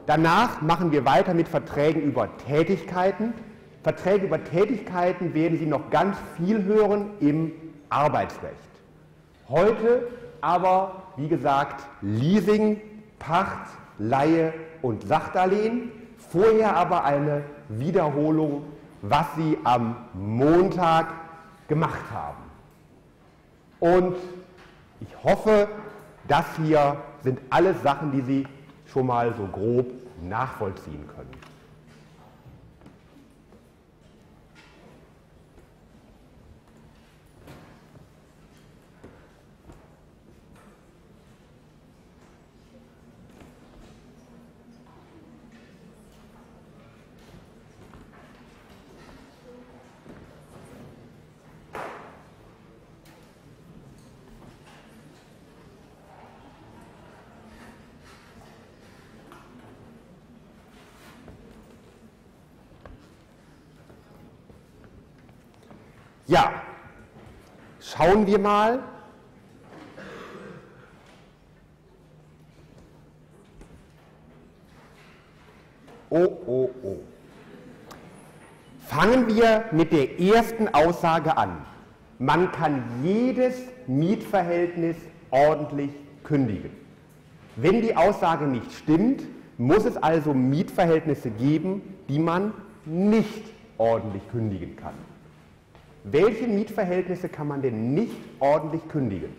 Danach machen wir weiter mit Verträgen über Tätigkeiten. Verträge über Tätigkeiten werden Sie noch ganz viel hören im Arbeitsrecht. Heute aber, wie gesagt, Leasing, Pacht, Leihe und Sachdarlehen. Vorher aber eine Wiederholung, was Sie am Montag gemacht haben. Und ich hoffe, das hier sind alles Sachen, die Sie schon mal so grob nachvollziehen können. Ja, schauen wir mal. Oh. Fangen wir mit der ersten Aussage an. Man kann jedes Mietverhältnis ordentlich kündigen. Wenn die Aussage nicht stimmt, muss es also Mietverhältnisse geben, die man nicht ordentlich kündigen kann. Welche Mietverhältnisse kann man denn nicht ordentlich kündigen?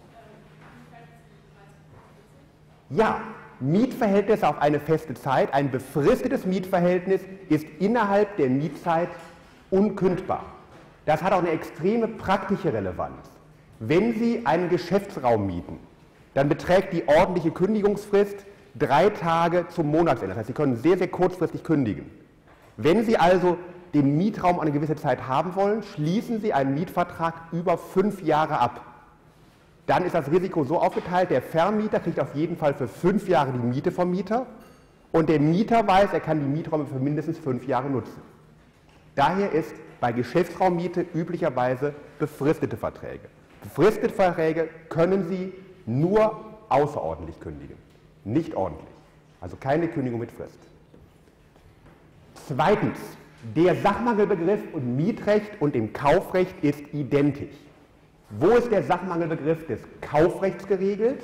Ja, Mietverhältnisse auf eine feste Zeit, ein befristetes Mietverhältnis ist innerhalb der Mietzeit unkündbar. Das hat auch eine extreme praktische Relevanz. Wenn Sie einen Geschäftsraum mieten, dann beträgt die ordentliche Kündigungsfrist 3 Tage zum Monatsende. Das heißt, Sie können sehr, sehr kurzfristig kündigen. Wenn Sie also den Mietraum eine gewisse Zeit haben wollen, schließen Sie einen Mietvertrag über 5 Jahre ab. Dann ist das Risiko so aufgeteilt, der Vermieter kriegt auf jeden Fall für 5 Jahre die Miete vom Mieter und der Mieter weiß, er kann die Mieträume für mindestens 5 Jahre nutzen. Daher ist bei Geschäftsraummiete üblicherweise befristete Verträge. Befristete Verträge können Sie nur außerordentlich kündigen, nicht ordentlich. Also keine Kündigung mit Frist. Zweitens, der Sachmangelbegriff im Mietrecht und im Kaufrecht ist identisch. Wo ist der Sachmangelbegriff des Kaufrechts geregelt?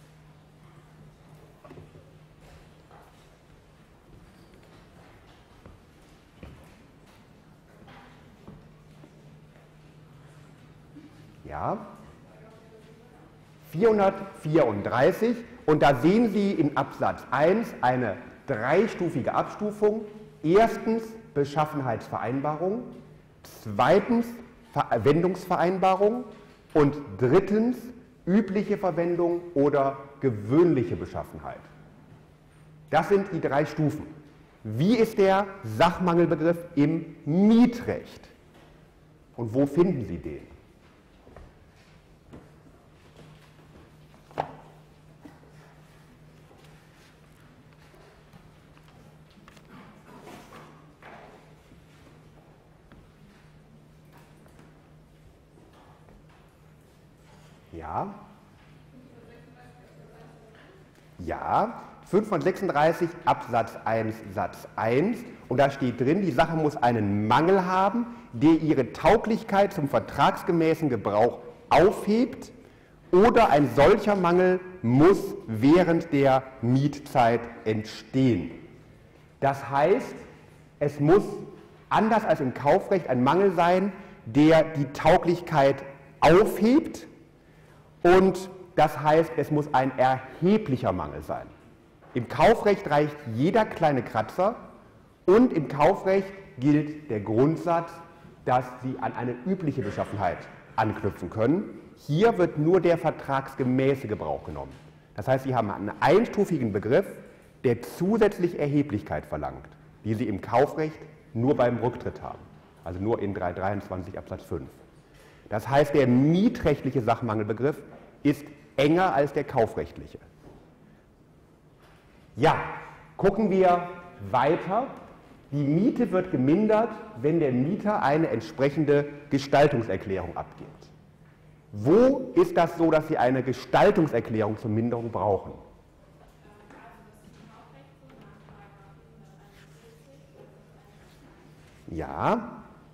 Ja, 434 und da sehen Sie in Absatz 1 eine dreistufige Abstufung. Erstens Beschaffenheitsvereinbarung, zweitens Verwendungsvereinbarung und drittens übliche Verwendung oder gewöhnliche Beschaffenheit. Das sind die 3 Stufen. Wie ist der Sachmangelbegriff im Mietrecht? Und wo finden Sie den? Ja, 536 Absatz 1 Satz 1 und da steht drin, die Sache muss einen Mangel haben, der ihre Tauglichkeit zum vertragsgemäßen Gebrauch aufhebt oder ein solcher Mangel muss während der Mietzeit entstehen. Das heißt, es muss anders als im Kaufrecht ein Mangel sein, der die Tauglichkeit aufhebt. Und das heißt, es muss ein erheblicher Mangel sein. Im Kaufrecht reicht jeder kleine Kratzer und im Kaufrecht gilt der Grundsatz, dass Sie an eine übliche Beschaffenheit anknüpfen können. Hier wird nur der vertragsgemäße Gebrauch genommen. Das heißt, Sie haben einen einstufigen Begriff, der zusätzlich Erheblichkeit verlangt, die Sie im Kaufrecht nur beim Rücktritt haben, also nur in 323 Absatz 5. Das heißt, der mietrechtliche Sachmangelbegriff ist enger als der kaufrechtliche. Ja, gucken wir weiter. Die Miete wird gemindert, wenn der Mieter eine entsprechende Gestaltungserklärung abgibt. Wo ist das so, dass Sie eine Gestaltungserklärung zur Minderung brauchen? Ja.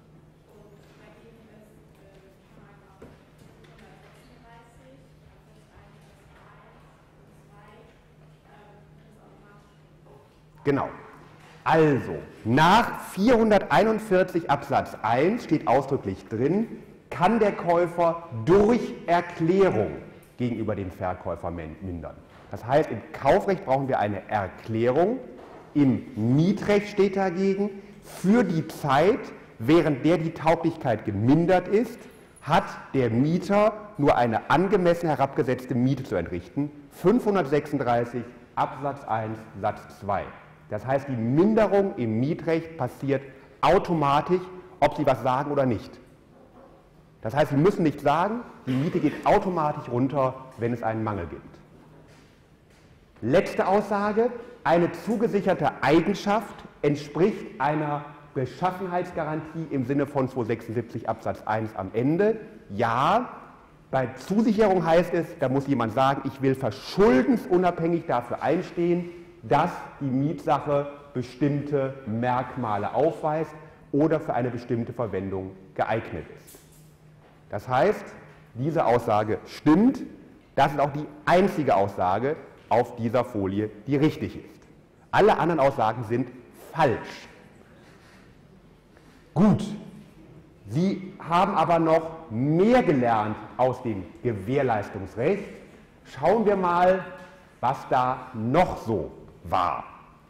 Genau. Also, nach 441 Absatz 1 steht ausdrücklich drin, kann der Käufer durch Erklärung gegenüber dem Verkäufer mindern. Das heißt, im Kaufrecht brauchen wir eine Erklärung, im Mietrecht steht dagegen, für die Zeit, während der die Tauglichkeit gemindert ist, hat der Mieter nur eine angemessen herabgesetzte Miete zu entrichten. 536 Absatz 1 Satz 2. Das heißt, die Minderung im Mietrecht passiert automatisch, ob Sie was sagen oder nicht. Das heißt, Sie müssen nicht sagen, die Miete geht automatisch runter, wenn es einen Mangel gibt. Letzte Aussage, eine zugesicherte Eigenschaft entspricht einer Beschaffenheitsgarantie im Sinne von 276 Absatz 1 am Ende. Ja, bei Zusicherung heißt es, da muss jemand sagen, ich will verschuldensunabhängig dafür einstehen, dass die Mietsache bestimmte Merkmale aufweist oder für eine bestimmte Verwendung geeignet ist. Das heißt, diese Aussage stimmt. Das ist auch die einzige Aussage auf dieser Folie, die richtig ist. Alle anderen Aussagen sind falsch. Gut, Sie haben aber noch mehr gelernt aus dem Gewährleistungsrecht. Schauen wir mal, was da noch so war.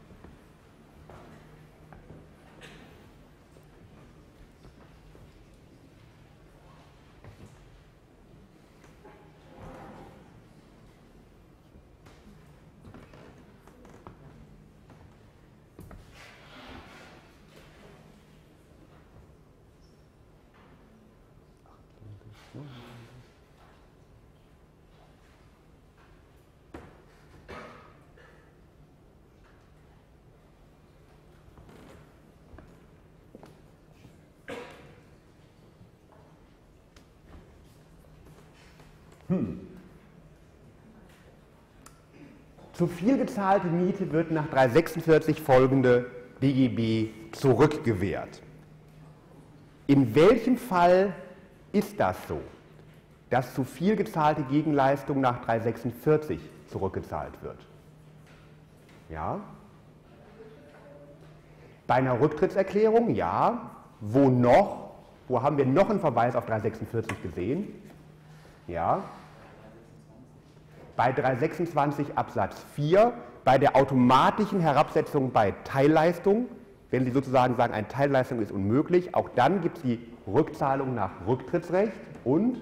Zu viel gezahlte Miete wird nach 346 folgende BGB zurückgewährt. In welchem Fall ist das so, dass zu viel gezahlte Gegenleistung nach 346 zurückgezahlt wird? Ja? Bei einer Rücktrittserklärung, ja. Wo noch? Wo haben wir noch einen Verweis auf 346 gesehen? Ja. Bei 326 Absatz 4, bei der automatischen Herabsetzung bei Teilleistung, wenn Sie sozusagen sagen, eine Teilleistung ist unmöglich, auch dann gibt es die Rückzahlung nach Rücktrittsrecht und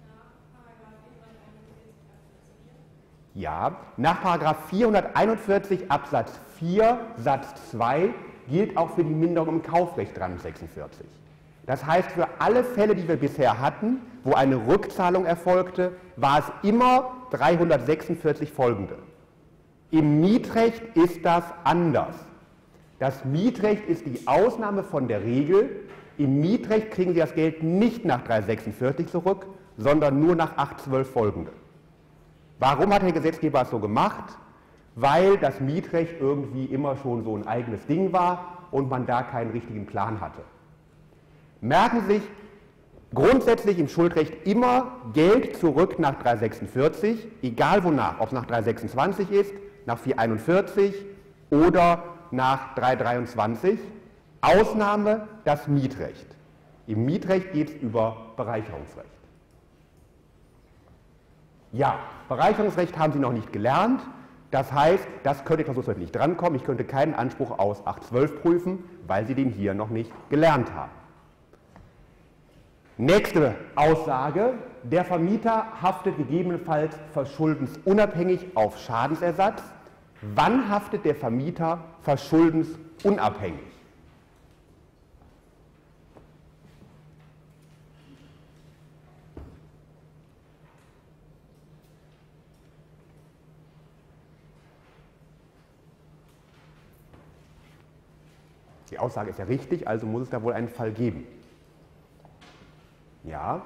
ja, nach § 441 Absatz 4 Satz 2 gilt auch für die Minderung im Kaufrecht 346. Das heißt, für alle Fälle, die wir bisher hatten, wo eine Rückzahlung erfolgte, war es immer 346 folgende. Im Mietrecht ist das anders. Das Mietrecht ist die Ausnahme von der Regel. Im Mietrecht kriegen Sie das Geld nicht nach 346 zurück, sondern nur nach 812 folgende. Warum hat der Gesetzgeber es so gemacht? Weil das Mietrecht irgendwie immer schon so ein eigenes Ding war und man da keinen richtigen Plan hatte. Merken Sie sich grundsätzlich im Schuldrecht immer Geld zurück nach 346, egal wonach, ob es nach 326 ist, nach 441 oder nach 323. Ausnahme das Mietrecht. Im Mietrecht geht es über Bereicherungsrecht. Ja, Bereicherungsrecht haben Sie noch nicht gelernt. Das heißt, das könnte ich noch nicht drankommen. Ich könnte keinen Anspruch aus 812 prüfen, weil Sie den hier noch nicht gelernt haben. Nächste Aussage. Der Vermieter haftet gegebenenfalls verschuldensunabhängig auf Schadensersatz. Wann haftet der Vermieter verschuldensunabhängig? Die Aussage ist ja richtig, also muss es da wohl einen Fall geben. Ja?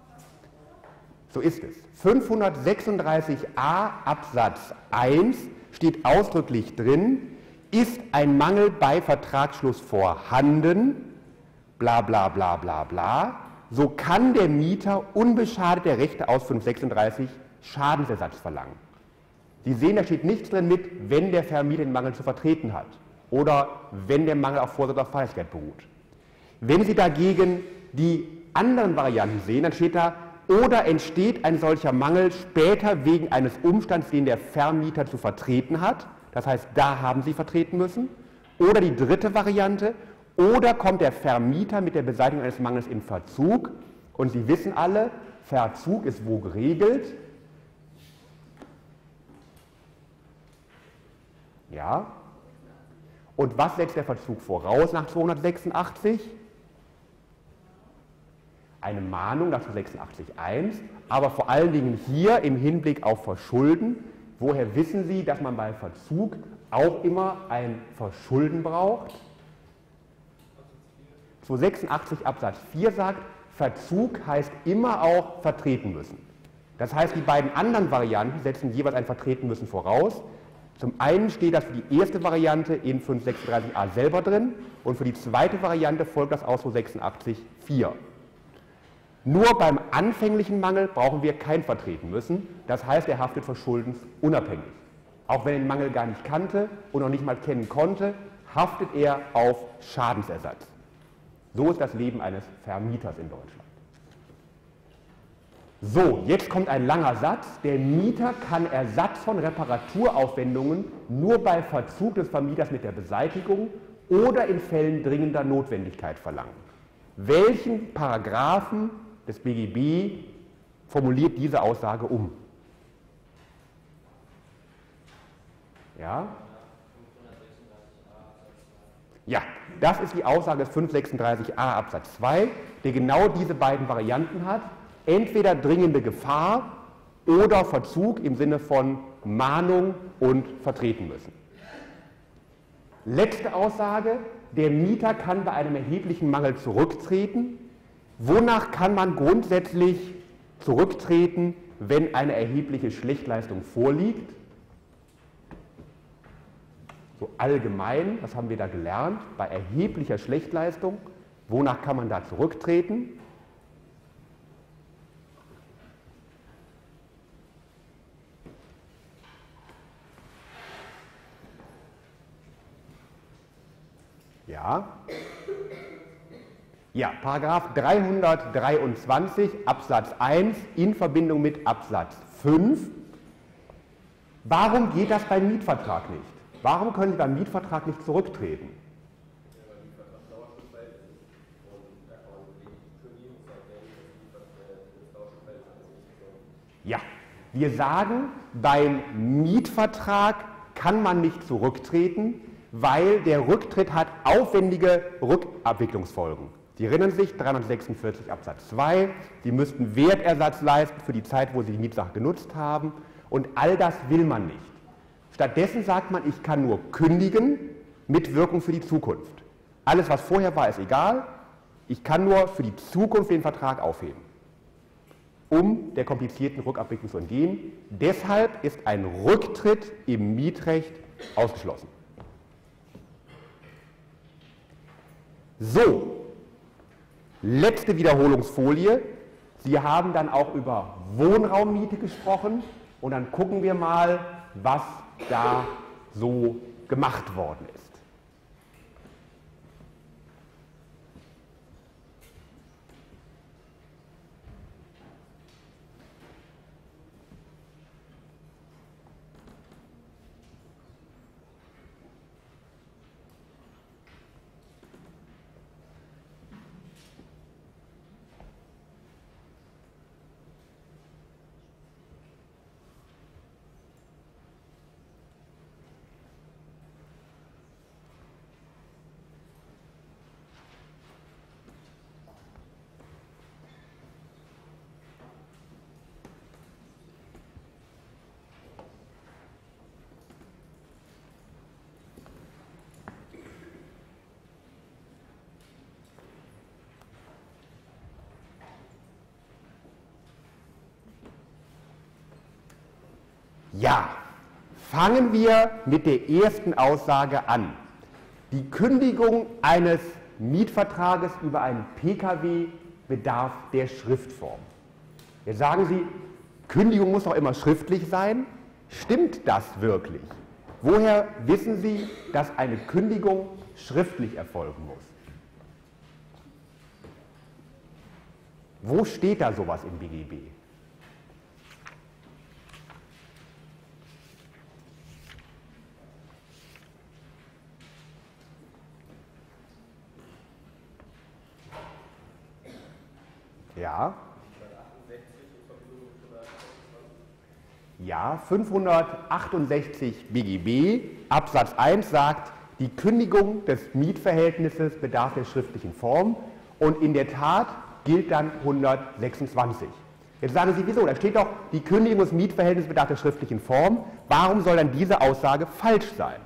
So ist es. 536a Absatz 1 steht ausdrücklich drin, ist ein Mangel bei Vertragsschluss vorhanden, bla bla bla bla bla, so kann der Mieter unbeschadet der Rechte aus 536 Schadensersatz verlangen. Sie sehen, da steht nichts drin mit, wenn der Vermieter den Mangel zu vertreten hat oder wenn der Mangel auf Vorsatz oder Falschgeld beruht. Wenn Sie dagegen die anderen Varianten sehen, dann steht da, oder entsteht ein solcher Mangel später wegen eines Umstands, den der Vermieter zu vertreten hat, das heißt, da haben Sie vertreten müssen, oder die dritte Variante, oder kommt der Vermieter mit der Beseitigung eines Mangels in Verzug, und Sie wissen alle, Verzug ist wo geregelt? Ja. Und was setzt der Verzug voraus nach 286? Eine Mahnung nach 286.1, aber vor allen Dingen hier im Hinblick auf Verschulden. Woher wissen Sie, dass man bei Verzug auch immer ein Verschulden braucht? 286 Absatz 4 sagt, Verzug heißt immer auch vertreten müssen. Das heißt, die beiden anderen Varianten setzen jeweils ein Vertreten müssen voraus. Zum einen steht das für die erste Variante in 536a selber drin und für die zweite Variante folgt das aus 286.4. Nur beim anfänglichen Mangel brauchen wir kein Vertreten müssen, das heißt, er haftet verschuldensunabhängig. Auch wenn er den Mangel gar nicht kannte und noch nicht mal kennen konnte, haftet er auf Schadensersatz. So ist das Leben eines Vermieters in Deutschland. So, jetzt kommt ein langer Satz. Der Mieter kann Ersatz von Reparaturaufwendungen nur bei Verzug des Vermieters mit der Beseitigung oder in Fällen dringender Notwendigkeit verlangen. Welchen Paragraphen des BGB formuliert diese Aussage um? Ja? Ja, das ist die Aussage des 536a Absatz 2, der genau diese beiden Varianten hat. Entweder dringende Gefahr oder Verzug im Sinne von Mahnung und vertreten müssen. Letzte Aussage, der Mieter kann bei einem erheblichen Mangel zurücktreten. Wonach kann man grundsätzlich zurücktreten, wenn eine erhebliche Schlechtleistung vorliegt? So allgemein, was haben wir da gelernt? Bei erheblicher Schlechtleistung, wonach kann man da zurücktreten? Ja. Ja, Paragraph 323 Absatz 1 in Verbindung mit Absatz 5. Warum geht das beim Mietvertrag nicht? Warum können Sie beim Mietvertrag nicht zurücktreten? Ja, wir sagen, beim Mietvertrag kann man nicht zurücktreten, weil der Rücktritt hat aufwendige Rückabwicklungsfolgen. Sie erinnern sich, 346 Absatz 2, Sie müssten Wertersatz leisten für die Zeit, wo Sie die Mietsache genutzt haben, und all das will man nicht. Stattdessen sagt man, ich kann nur kündigen mit Wirkung für die Zukunft. Alles, was vorher war, ist egal, ich kann nur für die Zukunft den Vertrag aufheben, um der komplizierten Rückabwicklung zu entgehen. Deshalb ist ein Rücktritt im Mietrecht ausgeschlossen. So, letzte Wiederholungsfolie. Sie haben dann auch über Wohnraummiete gesprochen und dann gucken wir mal, was da so gemacht worden ist. Ja, Fangen wir mit der ersten Aussage an. Die Kündigung eines Mietvertrages über einen Pkw bedarf der Schriftform. Jetzt sagen Sie, Kündigung muss doch immer schriftlich sein. Stimmt das wirklich? Woher wissen Sie, dass eine Kündigung schriftlich erfolgen muss? Wo steht da sowas im BGB? Ja. Ja, 568 BGB Absatz 1 sagt, die Kündigung des Mietverhältnisses bedarf der schriftlichen Form und in der Tat gilt dann 126. Jetzt sagen Sie, wieso? Da steht doch, die Kündigung des Mietverhältnisses bedarf der schriftlichen Form. Warum soll dann diese Aussage falsch sein?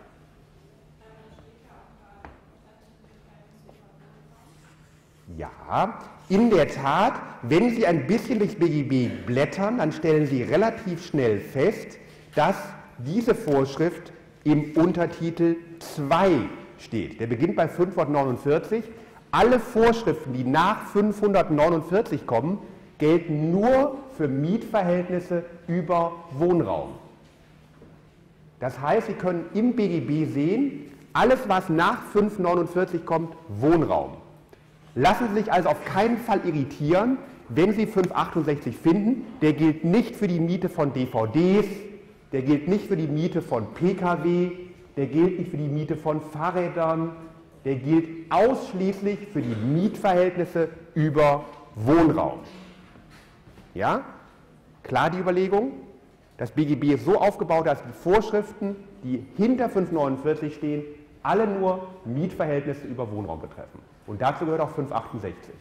Ja, in der Tat, wenn Sie ein bisschen durchs BGB blättern, dann stellen Sie relativ schnell fest, dass diese Vorschrift im Untertitel 2 steht. Der beginnt bei 549. Alle Vorschriften, die nach 549 kommen, gelten nur für Mietverhältnisse über Wohnraum. Das heißt, Sie können im BGB sehen, alles was nach 549 kommt, Wohnraum. Lassen Sie sich also auf keinen Fall irritieren, wenn Sie 568 finden. Der gilt nicht für die Miete von DVDs, der gilt nicht für die Miete von Pkw, der gilt nicht für die Miete von Fahrrädern, der gilt ausschließlich für die Mietverhältnisse über Wohnraum. Ja? Klar die Überlegung? Das BGB ist so aufgebaut, dass die Vorschriften, die hinter 549 stehen, alle nur Mietverhältnisse über Wohnraum betreffen. Und dazu gehört auch 568.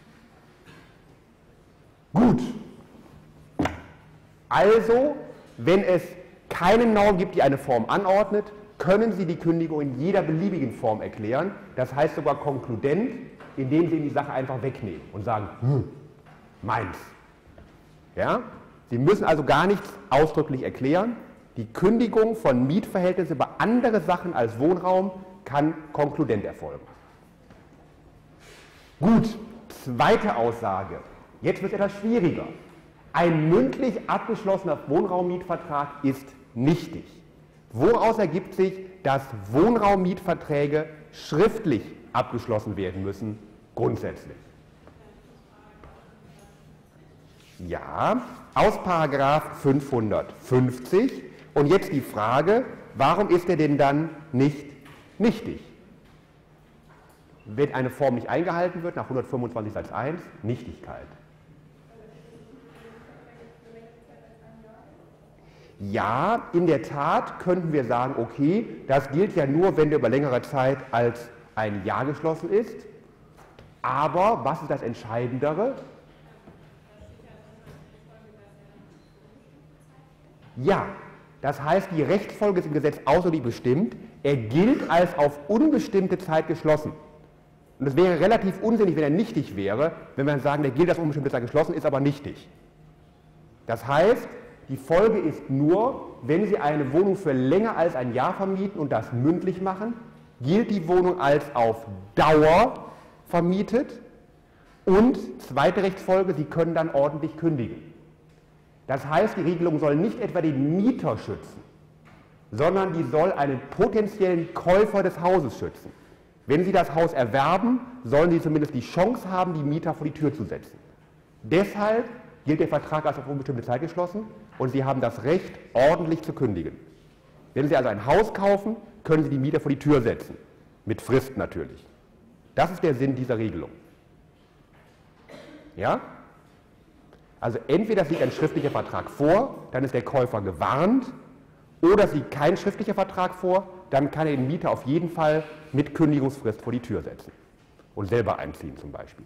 Gut. Also, wenn es keine Norm gibt, die eine Form anordnet, können Sie die Kündigung in jeder beliebigen Form erklären. Das heißt sogar konkludent, indem Sie die Sache einfach wegnehmen und sagen, meins. Ja? Sie müssen also gar nichts ausdrücklich erklären. Die Kündigung von Mietverhältnissen über andere Sachen als Wohnraum kann konkludent erfolgen. Gut, zweite Aussage. Jetzt wird es etwas schwieriger. Ein mündlich abgeschlossener Wohnraummietvertrag ist nichtig. Woraus ergibt sich, dass Wohnraummietverträge schriftlich abgeschlossen werden müssen, grundsätzlich? Ja, aus Paragraph 550. Und jetzt die Frage, warum ist er denn dann nicht nichtig? Wenn eine Form nicht eingehalten wird, nach 125 Satz 1, Nichtigkeit. Ja, in der Tat könnten wir sagen, okay, das gilt ja nur, wenn der über längere Zeit als ein Jahr geschlossen ist. Aber was ist das Entscheidendere? Ja, das heißt, die Rechtsfolge ist im Gesetz außerordentlich bestimmt. Er gilt als auf unbestimmte Zeit geschlossen. Und es wäre relativ unsinnig, wenn er nichtig wäre, wenn wir dann sagen, der gilt als unbestimmte Zeit geschlossen, ist aber nichtig. Das heißt, die Folge ist nur, wenn Sie eine Wohnung für länger als ein Jahr vermieten und das mündlich machen, gilt die Wohnung als auf Dauer vermietet und zweite Rechtsfolge, Sie können dann ordentlich kündigen. Das heißt, die Regelung soll nicht etwa den Mieter schützen, sondern die soll einen potenziellen Käufer des Hauses schützen. Wenn Sie das Haus erwerben, sollen Sie zumindest die Chance haben, die Mieter vor die Tür zu setzen. Deshalb gilt der Vertrag als auf unbestimmte Zeit geschlossen und Sie haben das Recht, ordentlich zu kündigen. Wenn Sie also ein Haus kaufen, können Sie die Mieter vor die Tür setzen. Mit Frist natürlich. Das ist der Sinn dieser Regelung. Ja? Also entweder es liegt ein schriftlicher Vertrag vor, dann ist der Käufer gewarnt, oder es liegt kein schriftlicher Vertrag vor, dann kann er den Mieter auf jeden Fall mit Kündigungsfrist vor die Tür setzen und selber einziehen zum Beispiel.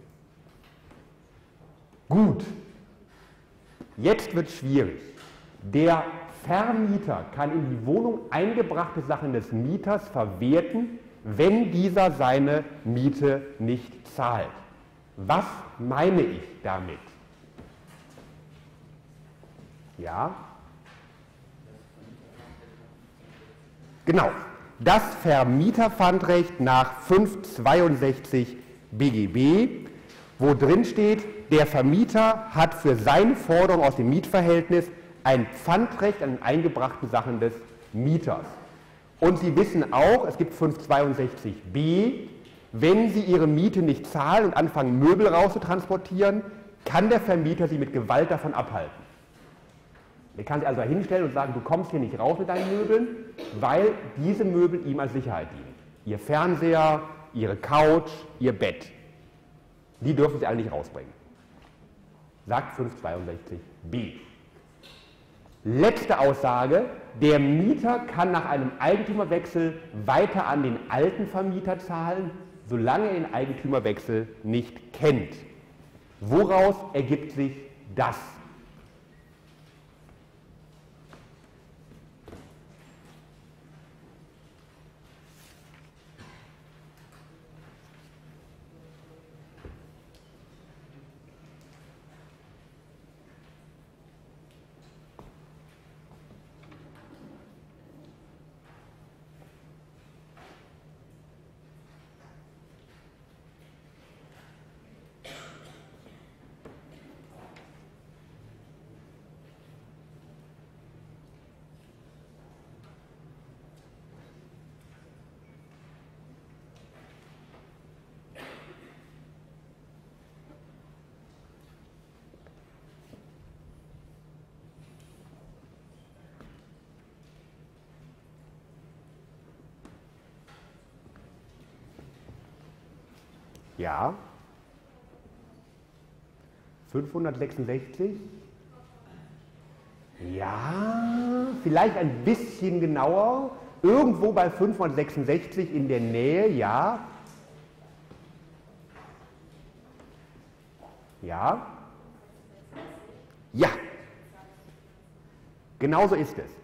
Gut, jetzt wird es schwierig. Der Vermieter kann in die Wohnung eingebrachte Sachen des Mieters verwerten, wenn dieser seine Miete nicht zahlt. Was meine ich damit? Ja? Genau. Das Vermieterpfandrecht nach 562 BGB, wo drin steht, der Vermieter hat für seine Forderung aus dem Mietverhältnis ein Pfandrecht an den eingebrachten Sachen des Mieters. Und Sie wissen auch, es gibt 562b, wenn Sie Ihre Miete nicht zahlen und anfangen, Möbel rauszutransportieren, kann der Vermieter Sie mit Gewalt davon abhalten. Er kann Sie also hinstellen und sagen, du kommst hier nicht raus mit deinen Möbeln, weil diese Möbel ihm als Sicherheit dienen. Ihr Fernseher, Ihre Couch, Ihr Bett. Die dürfen Sie alle nicht rausbringen. Sagt 562b. Letzte Aussage, der Mieter kann nach einem Eigentümerwechsel weiter an den alten Vermieter zahlen, solange er den Eigentümerwechsel nicht kennt. Woraus ergibt sich das? Ja. 566? Ja, vielleicht ein bisschen genauer. Irgendwo bei 566 in der Nähe, ja. Ja. Ja. Genauso ist es.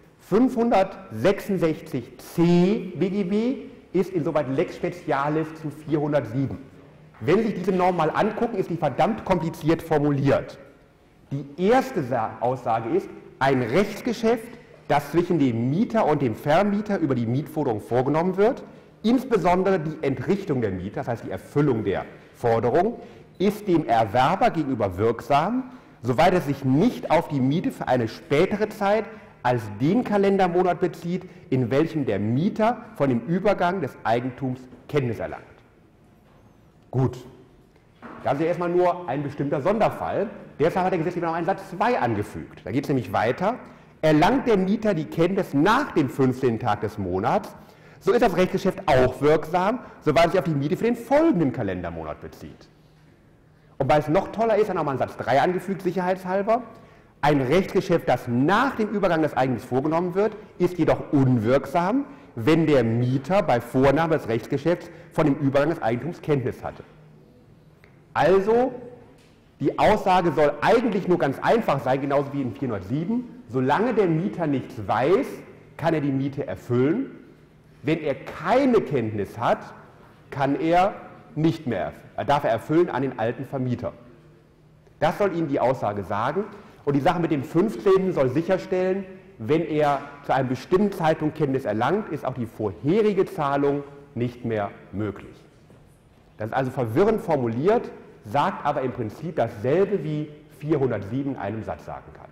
566c BGB ist insoweit Lex Specialis zu 407. Wenn Sie sich diese Norm mal angucken, ist die verdammt kompliziert formuliert. Die erste Aussage ist, ein Rechtsgeschäft, das zwischen dem Mieter und dem Vermieter über die Mietforderung vorgenommen wird, insbesondere die Entrichtung der Miete, das heißt die Erfüllung der Forderung, ist dem Erwerber gegenüber wirksam, soweit es sich nicht auf die Miete für eine spätere Zeit als den Kalendermonat bezieht, in welchem der Mieter von dem Übergang des Eigentums Kenntnis erlangt. Gut, das ist ja erstmal nur ein bestimmter Sonderfall. Deshalb hat der Gesetzgeber noch einen Satz 2 angefügt. Da geht es nämlich weiter. Erlangt der Mieter die Kenntnis nach dem 15. Tag des Monats, so ist das Rechtsgeschäft auch wirksam, soweit es sich auf die Miete für den folgenden Kalendermonat bezieht. Und weil es noch toller ist, hat er nochmal einen Satz 3 angefügt, sicherheitshalber. Ein Rechtsgeschäft, das nach dem Übergang des Eigentums vorgenommen wird, ist jedoch unwirksam, wenn der Mieter bei Vornahme des Rechtsgeschäfts von dem Übergang des Eigentums Kenntnis hatte. Also, die Aussage soll eigentlich nur ganz einfach sein, genauso wie in 407. Solange der Mieter nichts weiß, kann er die Miete erfüllen. Wenn er keine Kenntnis hat, kann er nicht mehr, darf er erfüllen an den alten Vermieter. Das soll Ihnen die Aussage sagen. Und die Sache mit dem 15. soll sicherstellen, wenn er zu einem bestimmten Zeitpunkt Kenntnis erlangt, ist auch die vorherige Zahlung nicht mehr möglich. Das ist also verwirrend formuliert, sagt aber im Prinzip dasselbe wie 407 in einem Satz sagen kann.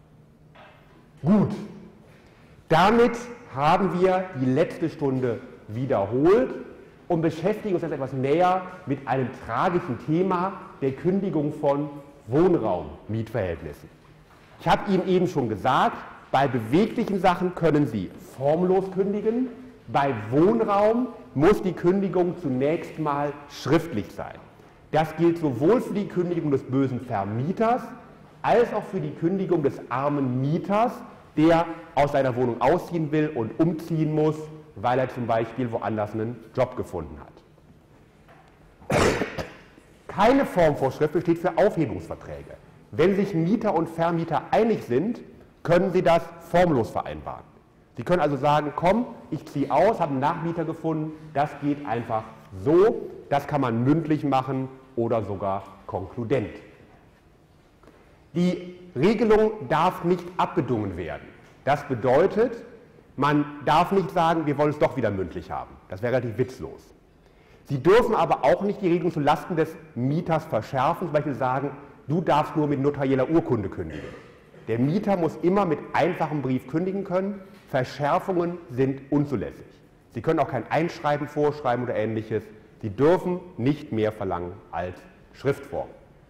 Gut, damit haben wir die letzte Stunde wiederholt und beschäftigen uns jetzt etwas näher mit einem tragischen Thema der Kündigung von Wohnraummietverhältnissen. Ich habe Ihnen eben schon gesagt, bei beweglichen Sachen können Sie formlos kündigen. Bei Wohnraum muss die Kündigung zunächst mal schriftlich sein. Das gilt sowohl für die Kündigung des bösen Vermieters als auch für die Kündigung des armen Mieters, der aus seiner Wohnung ausziehen will und umziehen muss, weil er zum Beispiel woanders einen Job gefunden hat. Keine Formvorschrift besteht für Aufhebungsverträge. Wenn sich Mieter und Vermieter einig sind, können sie das formlos vereinbaren. Sie können also sagen, komm, ich ziehe aus, habe einen Nachmieter gefunden, das geht einfach so, das kann man mündlich machen oder sogar konkludent. Die Regelung darf nicht abbedungen werden. Das bedeutet, Man darf nicht sagen, wir wollen es doch wieder mündlich haben. Das wäre relativ witzlos. Sie dürfen aber auch nicht die Regelung zulasten des Mieters verschärfen, zum Beispiel sagen, du darfst nur mit notarieller Urkunde kündigen. Der Mieter muss immer mit einfachem Brief kündigen können. Verschärfungen sind unzulässig. Sie können auch kein Einschreiben vorschreiben oder Ähnliches. Sie dürfen nicht mehr verlangen als Schriftform.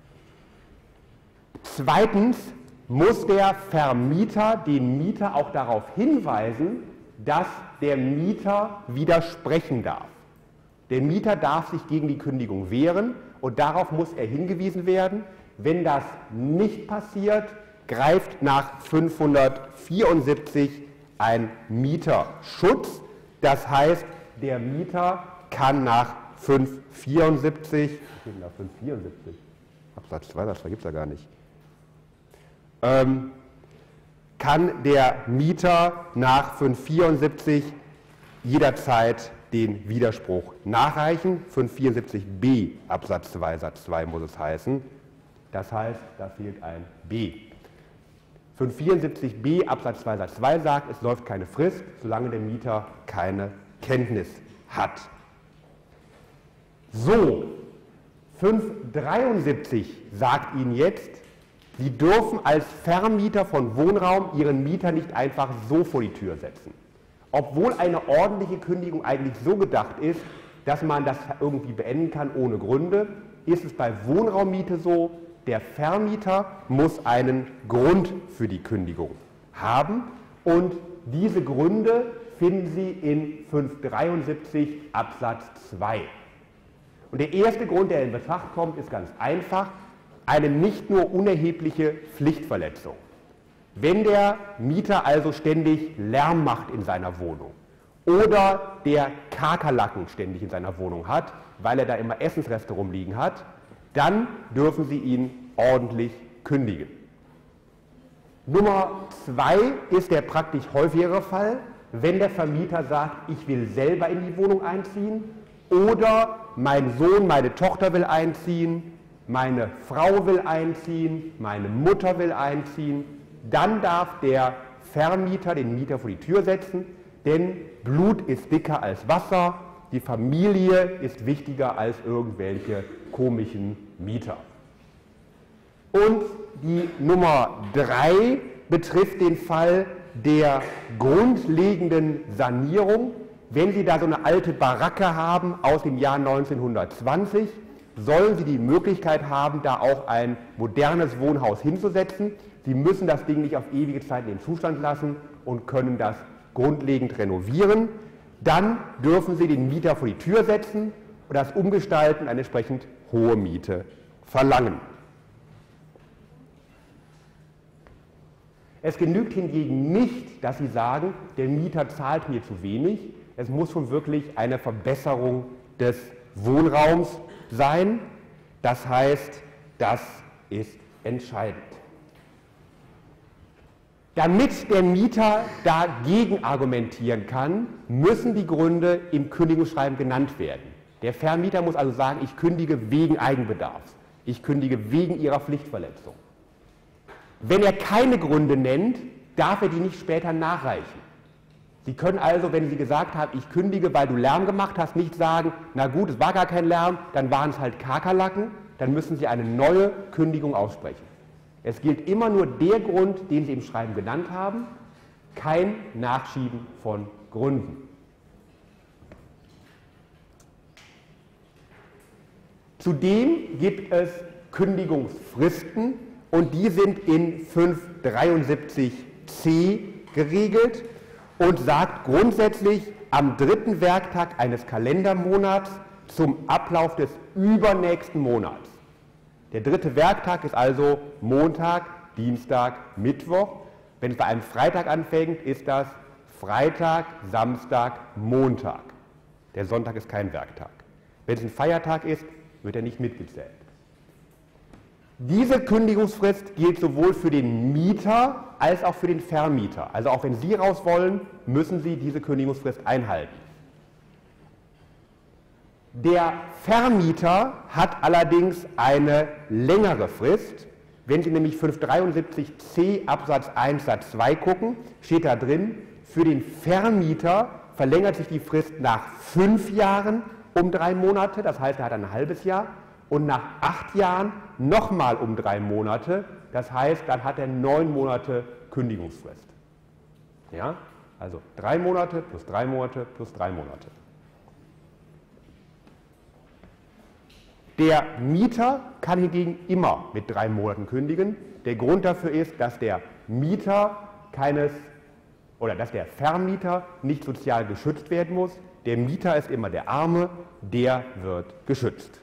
Zweitens muss der Vermieter den Mieter auch darauf hinweisen, dass der Mieter widersprechen darf. Der Mieter darf sich gegen die Kündigung wehren und darauf muss er hingewiesen werden. Wenn das nicht passiert, greift nach 574 ein Mieterschutz. Das heißt, der Mieter kann nach 574, Absatz 2, das gibt es ja gar nicht, kann der Mieter nach 574 jederzeit den Widerspruch nachreichen. 574b Absatz 2 Satz 2 muss es heißen. Das heißt, da fehlt ein B. 574b Absatz 2 Satz 2 sagt, es läuft keine Frist, solange der Mieter keine Kenntnis hat. So, 573 sagt Ihnen jetzt, Sie dürfen als Vermieter von Wohnraum Ihren Mieter nicht einfach so vor die Tür setzen. Obwohl eine ordentliche Kündigung eigentlich so gedacht ist, dass man das irgendwie beenden kann ohne Gründe, ist es bei Wohnraummiete so, der Vermieter muss einen Grund für die Kündigung haben und diese Gründe finden Sie in 573 Absatz 2. Und der erste Grund, der in Betracht kommt, ist ganz einfach, eine nicht nur unerhebliche Pflichtverletzung. Wenn der Mieter also ständig Lärm macht in seiner Wohnung oder der Kakerlaken ständig in seiner Wohnung hat, weil er da immer Essensreste rumliegen hat, dann dürfen Sie ihn ordentlich kündigen. Nummer 2 ist der praktisch häufigere Fall, wenn der Vermieter sagt, ich will selber in die Wohnung einziehen oder mein Sohn, meine Tochter will einziehen, meine Frau will einziehen, meine Mutter will einziehen, dann darf der Vermieter den Mieter vor die Tür setzen, denn Blut ist dicker als Wasser, die Familie ist wichtiger als irgendwelche komischen Mieter. Und die Nummer 3 betrifft den Fall der grundlegenden Sanierung. Wenn Sie da so eine alte Baracke haben aus dem Jahr 1920, sollen Sie die Möglichkeit haben, da auch ein modernes Wohnhaus hinzusetzen. Sie müssen das Ding nicht auf ewige Zeit in den Zustand lassen und können das grundlegend renovieren. Dann dürfen Sie den Mieter vor die Tür setzen und das Umgestalten eine entsprechend hohe Miete verlangen. Es genügt hingegen nicht, dass Sie sagen, der Mieter zahlt mir zu wenig. Es muss schon wirklich eine Verbesserung des Wohnraums sein. Das heißt, das ist entscheidend. Damit der Mieter dagegen argumentieren kann, müssen die Gründe im Kündigungsschreiben genannt werden. Der Vermieter muss also sagen, ich kündige wegen Eigenbedarfs, ich kündige wegen Ihrer Pflichtverletzung. Wenn er keine Gründe nennt, darf er die nicht später nachreichen. Sie können also, wenn Sie gesagt haben, ich kündige, weil du Lärm gemacht hast, nicht sagen, na gut, es war gar kein Lärm, dann waren es halt Kakerlaken, dann müssen Sie eine neue Kündigung aussprechen. Es gilt immer nur der Grund, den Sie im Schreiben genannt haben, kein Nachschieben von Gründen. Zudem gibt es Kündigungsfristen und die sind in 573c geregelt und sagt grundsätzlich am 3. Werktag eines Kalendermonats zum Ablauf des übernächsten Monats. Der 3. Werktag ist also Montag, Dienstag, Mittwoch. Wenn es bei einem Freitag anfängt, ist das Freitag, Samstag, Montag. Der Sonntag ist kein Werktag. Wenn es ein Feiertag ist, wird er nicht mitgezählt. Diese Kündigungsfrist gilt sowohl für den Mieter als auch für den Vermieter. Also auch wenn Sie raus wollen, müssen Sie diese Kündigungsfrist einhalten. Der Vermieter hat allerdings eine längere Frist. Wenn Sie nämlich 573c Absatz 1 Satz 2 gucken, steht da drin, Für den Vermieter verlängert sich die Frist nach 5 Jahren um 3 Monate, das heißt, er hat ein halbes Jahr, und nach 8 Jahren nochmal um 3 Monate, das heißt, dann hat er 9 Monate Kündigungsfrist. Ja? Also 3 Monate plus 3 Monate plus 3 Monate. Der Mieter kann hingegen immer mit 3 Monaten kündigen. Der Grund dafür ist, dass der Vermieter nicht sozial geschützt werden muss. Der Mieter ist immer der Arme, der wird geschützt.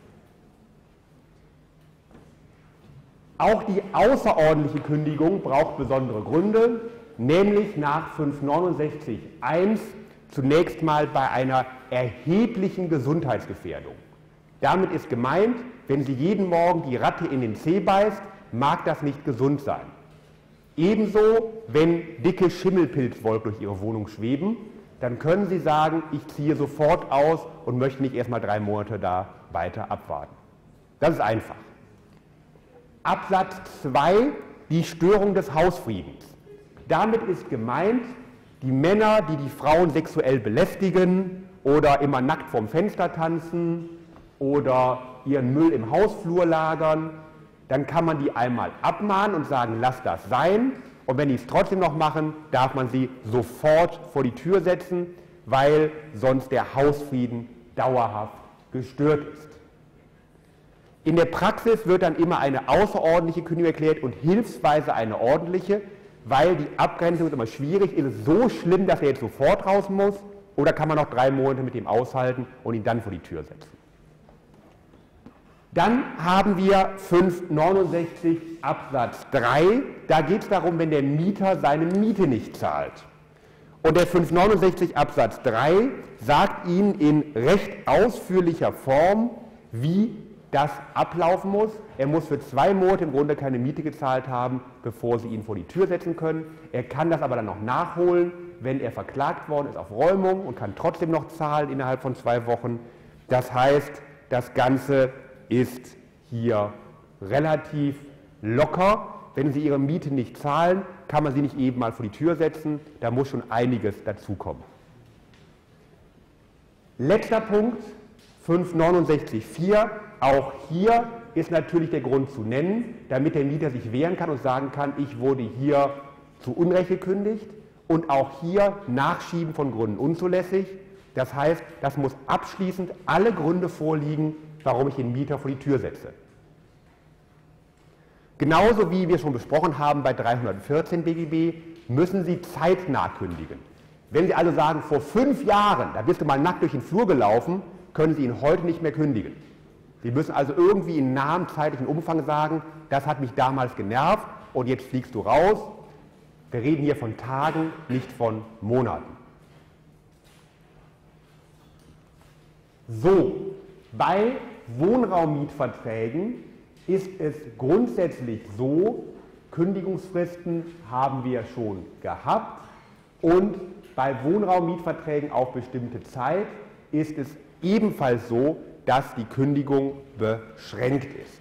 Auch die außerordentliche Kündigung braucht besondere Gründe, nämlich nach 569(1) zunächst mal bei einer erheblichen Gesundheitsgefährdung. Damit ist gemeint, wenn Sie jeden Morgen die Ratte in den Zeh beißt, mag das nicht gesund sein. Ebenso, wenn dicke Schimmelpilzwolken durch Ihre Wohnung schweben, dann können Sie sagen, ich ziehe sofort aus und möchte nicht erstmal 3 Monate da weiter abwarten. Das ist einfach. Absatz 2, die Störung des Hausfriedens. Damit ist gemeint, die Männer, die die Frauen sexuell belästigen oder immer nackt vorm Fenster tanzen oder ihren Müll im Hausflur lagern, dann kann man die einmal abmahnen und sagen, lass das sein. Und wenn die es trotzdem noch machen, darf man sie sofort vor die Tür setzen, weil sonst der Hausfrieden dauerhaft gestört ist. In der Praxis wird dann immer eine außerordentliche Kündigung erklärt und hilfsweise eine ordentliche, weil die Abgrenzung ist immer schwierig. Ist es so schlimm, dass er jetzt sofort raus muss, oder kann man noch 3 Monate mit ihm aushalten und ihn dann vor die Tür setzen? Dann haben wir 569 Absatz 3. Da geht es darum, wenn der Mieter seine Miete nicht zahlt. Und der 569 Absatz 3 sagt Ihnen in recht ausführlicher Form, wie das ablaufen muss. Er muss für 2 Monate im Grunde keine Miete gezahlt haben, bevor Sie ihn vor die Tür setzen können. Er kann das aber dann noch nachholen, wenn er verklagt worden ist auf Räumung und kann trotzdem noch zahlen innerhalb von 2 Wochen. Das heißt, das Ganze ist hier relativ locker. Wenn Sie Ihre Miete nicht zahlen, kann man Sie nicht eben mal vor die Tür setzen. Da muss schon einiges dazukommen. Letzter Punkt, 569(4). Auch hier ist natürlich der Grund zu nennen, damit der Mieter sich wehren kann und sagen kann, ich wurde hier zu Unrecht gekündigt, und auch hier Nachschieben von Gründen unzulässig. Das heißt, das muss abschließend alle Gründe vorliegen, warum ich den Mieter vor die Tür setze. Genauso wie wir schon besprochen haben bei 314 BGB, müssen Sie zeitnah kündigen. Wenn Sie also sagen, vor 5 Jahren, da bist du mal nackt durch den Flur gelaufen, können Sie ihn heute nicht mehr kündigen. Sie müssen also irgendwie in nahem zeitlichen Umfang sagen, das hat mich damals genervt und jetzt fliegst du raus. Wir reden hier von Tagen, nicht von Monaten. So, bei Wohnraummietverträgen ist es grundsätzlich so, Kündigungsfristen haben wir schon gehabt, und bei Wohnraummietverträgen auf bestimmte Zeit ist es ebenfalls so, dass die Kündigung beschränkt ist.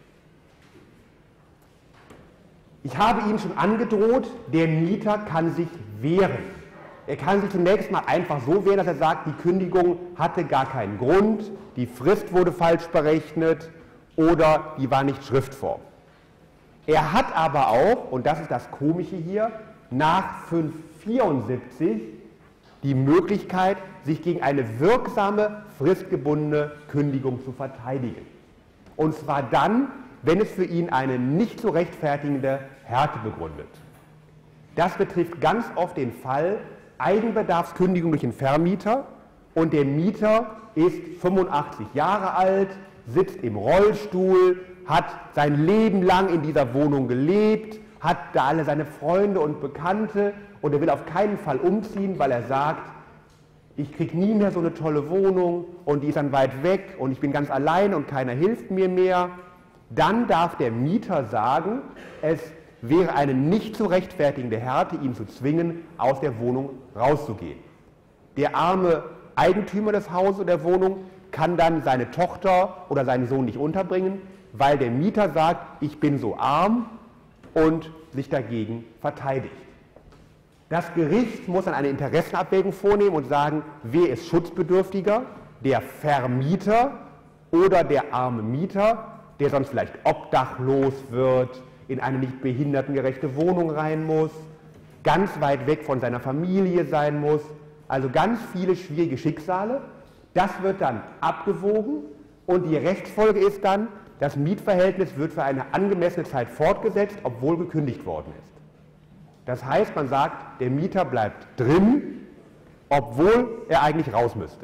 Ich habe Ihnen schon angedroht, der Mieter kann sich wehren. Er kann sich zunächst mal einfach so wehren, dass er sagt, die Kündigung hatte gar keinen Grund, die Frist wurde falsch berechnet oder die war nicht Schriftform. Er hat aber auch, und das ist das Komische hier, nach 574 die Möglichkeit, sich gegen eine wirksame, fristgebundene Kündigung zu verteidigen. Und zwar dann, wenn es für ihn eine nicht zu rechtfertigende Härte begründet. Das betrifft ganz oft den Fall Eigenbedarfskündigung durch den Vermieter, und der Mieter ist 85 Jahre alt, sitzt im Rollstuhl, hat sein Leben lang in dieser Wohnung gelebt, hat da alle seine Freunde und Bekannte, und er will auf keinen Fall umziehen, weil er sagt, ich kriege nie mehr so eine tolle Wohnung und die ist dann weit weg und ich bin ganz allein und keiner hilft mir mehr. Dann darf der Mieter sagen, es wäre eine nicht zu rechtfertigende Härte, ihn zu zwingen, aus der Wohnung rauszugehen. Der arme Eigentümer des Hauses oder der Wohnung kann dann seine Tochter oder seinen Sohn nicht unterbringen, weil der Mieter sagt, ich bin so arm, und sich dagegen verteidigt. Das Gericht muss dann eine Interessenabwägung vornehmen und sagen, wer ist schutzbedürftiger, der Vermieter oder der arme Mieter, der sonst vielleicht obdachlos wird, in eine nicht behindertengerechte Wohnung rein muss, ganz weit weg von seiner Familie sein muss, also ganz viele schwierige Schicksale. Das wird dann abgewogen und die Rechtsfolge ist dann, das Mietverhältnis wird für eine angemessene Zeit fortgesetzt, obwohl gekündigt worden ist. Das heißt, man sagt, der Mieter bleibt drin, obwohl er eigentlich raus müsste.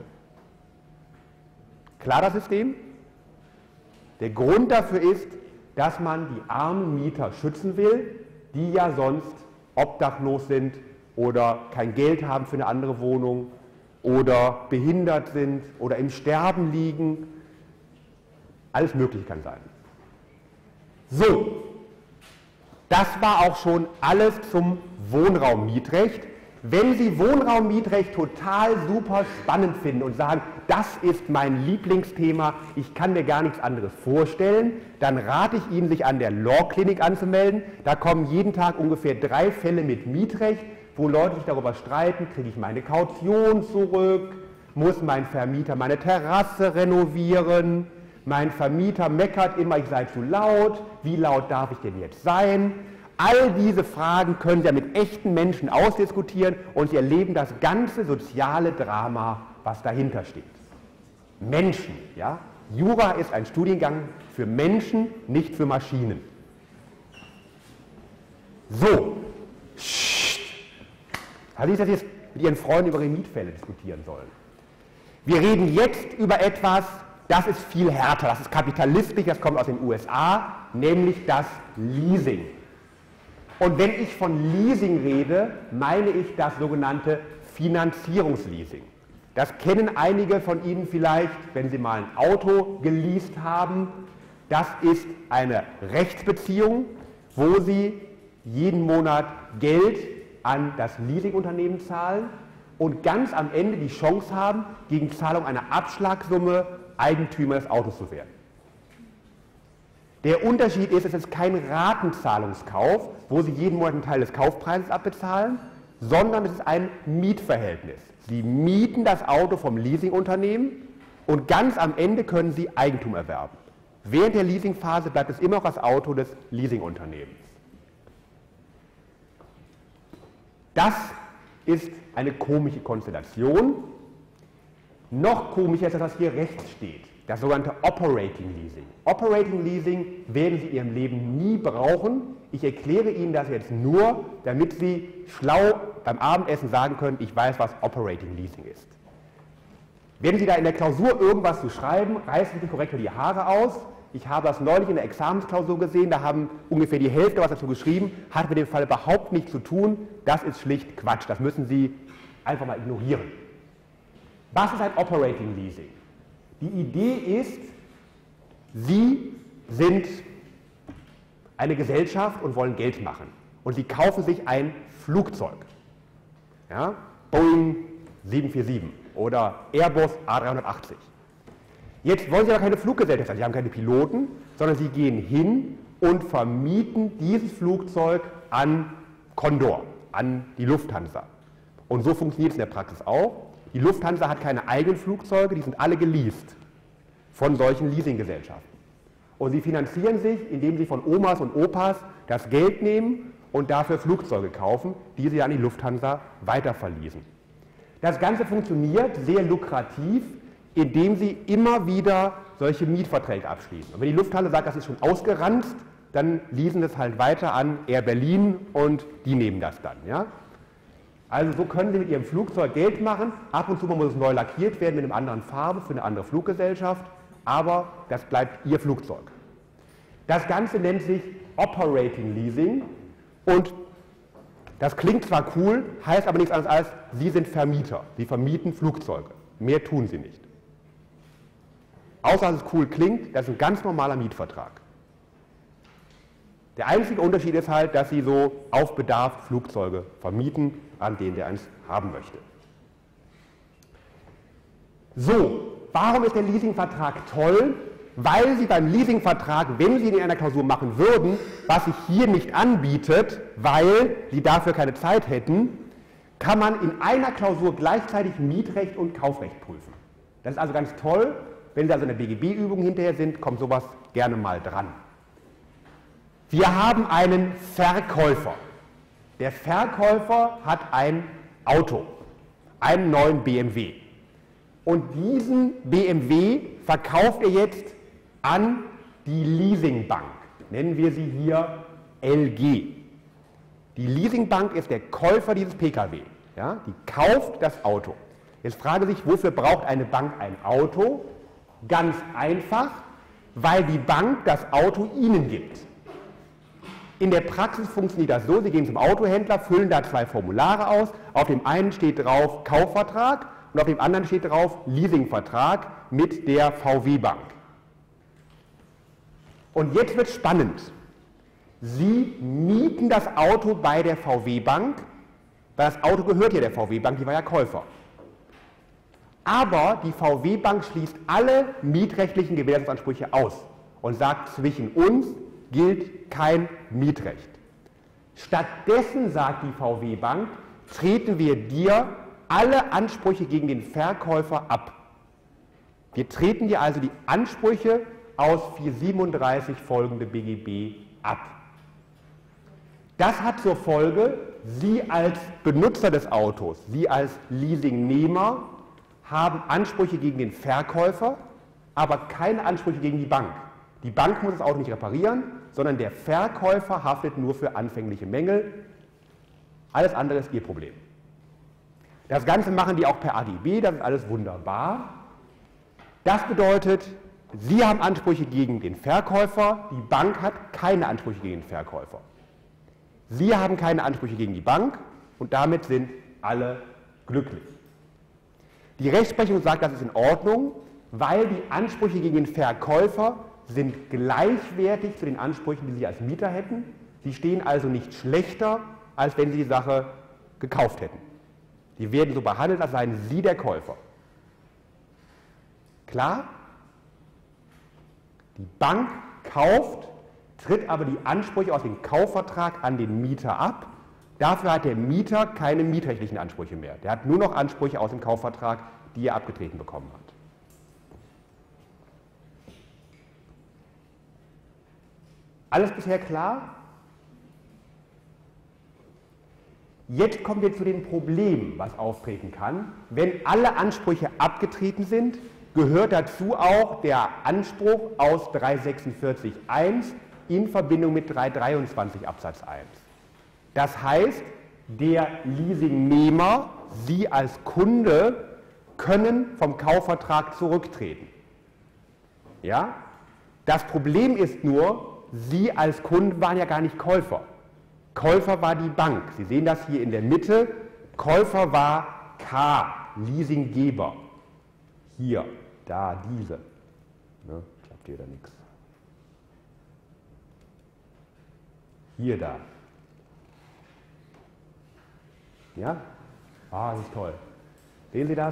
Klar das System? Der Grund dafür ist, dass man die armen Mieter schützen will, die ja sonst obdachlos sind oder kein Geld haben für eine andere Wohnung oder behindert sind oder im Sterben liegen. Alles Mögliche kann sein. So, das war auch schon alles zum Wohnraummietrecht. Wenn Sie Wohnraummietrecht total super spannend finden und sagen, das ist mein Lieblingsthema, ich kann mir gar nichts anderes vorstellen, dann rate ich Ihnen, sich an der Law Clinic anzumelden. Da kommen jeden Tag ungefähr 3 Fälle mit Mietrecht, wo Leute sich darüber streiten, kriege ich meine Kaution zurück, muss mein Vermieter meine Terrasse renovieren, mein Vermieter meckert immer, ich sei zu laut, wie laut darf ich denn jetzt sein? All diese Fragen können Sie ja mit echten Menschen ausdiskutieren und Sie erleben das ganze soziale Drama, was dahinter steht. Menschen, ja? Jura ist ein Studiengang für Menschen, nicht für Maschinen. So, also ich das jetzt mit Ihren Freunden über Ihre Mietfälle diskutieren sollen. Wir reden jetzt über etwas, das ist viel härter, das ist kapitalistisch, das kommt aus den USA, nämlich das Leasing. Und wenn ich von Leasing rede, meine ich das sogenannte Finanzierungsleasing. Das kennen einige von Ihnen vielleicht, wenn Sie mal ein Auto geleast haben. Das ist eine Rechtsbeziehung, wo Sie jeden Monat Geld an das Leasingunternehmen zahlen und ganz am Ende die Chance haben, gegen Zahlung einer Abschlagssumme Eigentümer des Autos zu werden. Der Unterschied ist, es ist kein Ratenzahlungskauf, wo Sie jeden Monat einen Teil des Kaufpreises abbezahlen, sondern es ist ein Mietverhältnis. Sie mieten das Auto vom Leasingunternehmen und ganz am Ende können Sie Eigentum erwerben. Während der Leasingphase bleibt es immer noch das Auto des Leasingunternehmens. Das ist eine komische Konstellation. Noch komischer ist das, was hier rechts steht. Das sogenannte Operating Leasing. Operating Leasing werden Sie in Ihrem Leben nie brauchen. Ich erkläre Ihnen das jetzt nur, damit Sie schlau beim Abendessen sagen können, ich weiß, was Operating Leasing ist. Wenn Sie da in der Klausur irgendwas zu schreiben, reißen Sie die Korrektor die Haare aus. Ich habe das neulich in der Examensklausur gesehen, da haben ungefähr die Hälfte was dazu geschrieben, hat mit dem Fall überhaupt nichts zu tun. Das ist schlicht Quatsch, das müssen Sie einfach mal ignorieren. Was ist ein Operating Leasing? Die Idee ist, Sie sind eine Gesellschaft und wollen Geld machen. Und Sie kaufen sich ein Flugzeug. Ja? Boeing 747 oder Airbus A380. Jetzt wollen Sie aber keine Fluggesellschaft sein, Sie haben keine Piloten, sondern Sie gehen hin und vermieten dieses Flugzeug an Condor, an die Lufthansa. Und so funktioniert es in der Praxis auch. Die Lufthansa hat keine eigenen Flugzeuge, die sind alle geleast von solchen Leasinggesellschaften. Und sie finanzieren sich, indem sie von Omas und Opas das Geld nehmen und dafür Flugzeuge kaufen, die sie an die Lufthansa weiterverleasen. Das Ganze funktioniert sehr lukrativ, indem sie immer wieder solche Mietverträge abschließen. Und wenn die Lufthansa sagt, das ist schon ausgeranzt, dann leasen es halt weiter an Air Berlin und die nehmen das dann. Ja? Also so können Sie mit Ihrem Flugzeug Geld machen. Ab und zu muss es neu lackiert werden mit einer anderen Farbe für eine andere Fluggesellschaft, aber das bleibt Ihr Flugzeug. Das Ganze nennt sich Operating Leasing und das klingt zwar cool, heißt aber nichts anderes als, Sie sind Vermieter. Sie vermieten Flugzeuge. Mehr tun Sie nicht. Außer dass es cool klingt, das ist ein ganz normaler Mietvertrag. Der einzige Unterschied ist halt, dass Sie so auf Bedarf Flugzeuge vermieten, an denen der eins haben möchte. So, warum ist der Leasingvertrag toll? Weil Sie beim Leasingvertrag, wenn Sie ihn in einer Klausur machen würden, was sich hier nicht anbietet, weil Sie dafür keine Zeit hätten, kann man in einer Klausur gleichzeitig Mietrecht und Kaufrecht prüfen. Das ist also ganz toll. Wenn Sie also in der BGB-Übung hinterher sind, kommt sowas gerne mal dran. Wir haben einen Verkäufer. Der Verkäufer hat ein Auto, einen neuen BMW. Und diesen BMW verkauft er jetzt an die Leasingbank. Nennen wir sie hier LG. Die Leasingbank ist der Käufer dieses Pkw. Ja, die kauft das Auto. Jetzt frage sich, wofür braucht eine Bank ein Auto? Ganz einfach, weil die Bank das Auto Ihnen gibt. In der Praxis funktioniert das so, Sie gehen zum Autohändler, füllen da 2 Formulare aus. Auf dem einen steht drauf Kaufvertrag und auf dem anderen steht drauf Leasingvertrag mit der VW-Bank. Und jetzt wird es spannend. Sie mieten das Auto bei der VW-Bank, weil das Auto gehört ja der VW-Bank, die war ja Käufer. Aber die VW-Bank schließt alle mietrechtlichen Gewährleistungsansprüche aus und sagt, zwischen uns gilt kein Mietrecht. Stattdessen sagt die VW-Bank, treten wir dir alle Ansprüche gegen den Verkäufer ab. Wir treten dir also die Ansprüche aus 437 folgende BGB ab. Das hat zur Folge, Sie als Benutzer des Autos, Sie als Leasingnehmer haben Ansprüche gegen den Verkäufer, aber keine Ansprüche gegen die Bank. Die Bank muss das Auto nicht reparieren, sondern der Verkäufer haftet nur für anfängliche Mängel. Alles andere ist Ihr Problem. Das Ganze machen die auch per AGB, das ist alles wunderbar. Das bedeutet, Sie haben Ansprüche gegen den Verkäufer, die Bank hat keine Ansprüche gegen den Verkäufer. Sie haben keine Ansprüche gegen die Bank und damit sind alle glücklich. Die Rechtsprechung sagt, das ist in Ordnung, weil die Ansprüche gegen den Verkäufer sind gleichwertig zu den Ansprüchen, die Sie als Mieter hätten. Sie stehen also nicht schlechter, als wenn Sie die Sache gekauft hätten. Sie werden so behandelt, als seien Sie der Käufer. Klar? Die Bank kauft, tritt aber die Ansprüche aus dem Kaufvertrag an den Mieter ab. Dafür hat der Mieter keine mietrechtlichen Ansprüche mehr. Der hat nur noch Ansprüche aus dem Kaufvertrag, die er abgetreten bekommen hat. Alles bisher klar? Jetzt kommen wir zu dem Problem, was auftreten kann. Wenn alle Ansprüche abgetreten sind, gehört dazu auch der Anspruch aus 346 1 in Verbindung mit 323 Absatz 1. Das heißt, der Leasingnehmer, Sie als Kunde, können vom Kaufvertrag zurücktreten. Ja? Das Problem ist nur, Sie als Kunden waren ja gar nicht Käufer. Käufer war die Bank. Sie sehen das hier in der Mitte. Käufer war K, Leasinggeber. Hier, da, diese. Ne, klappt hier da nichts. Hier, da. Ja? Ah, das ist toll. Sehen Sie das?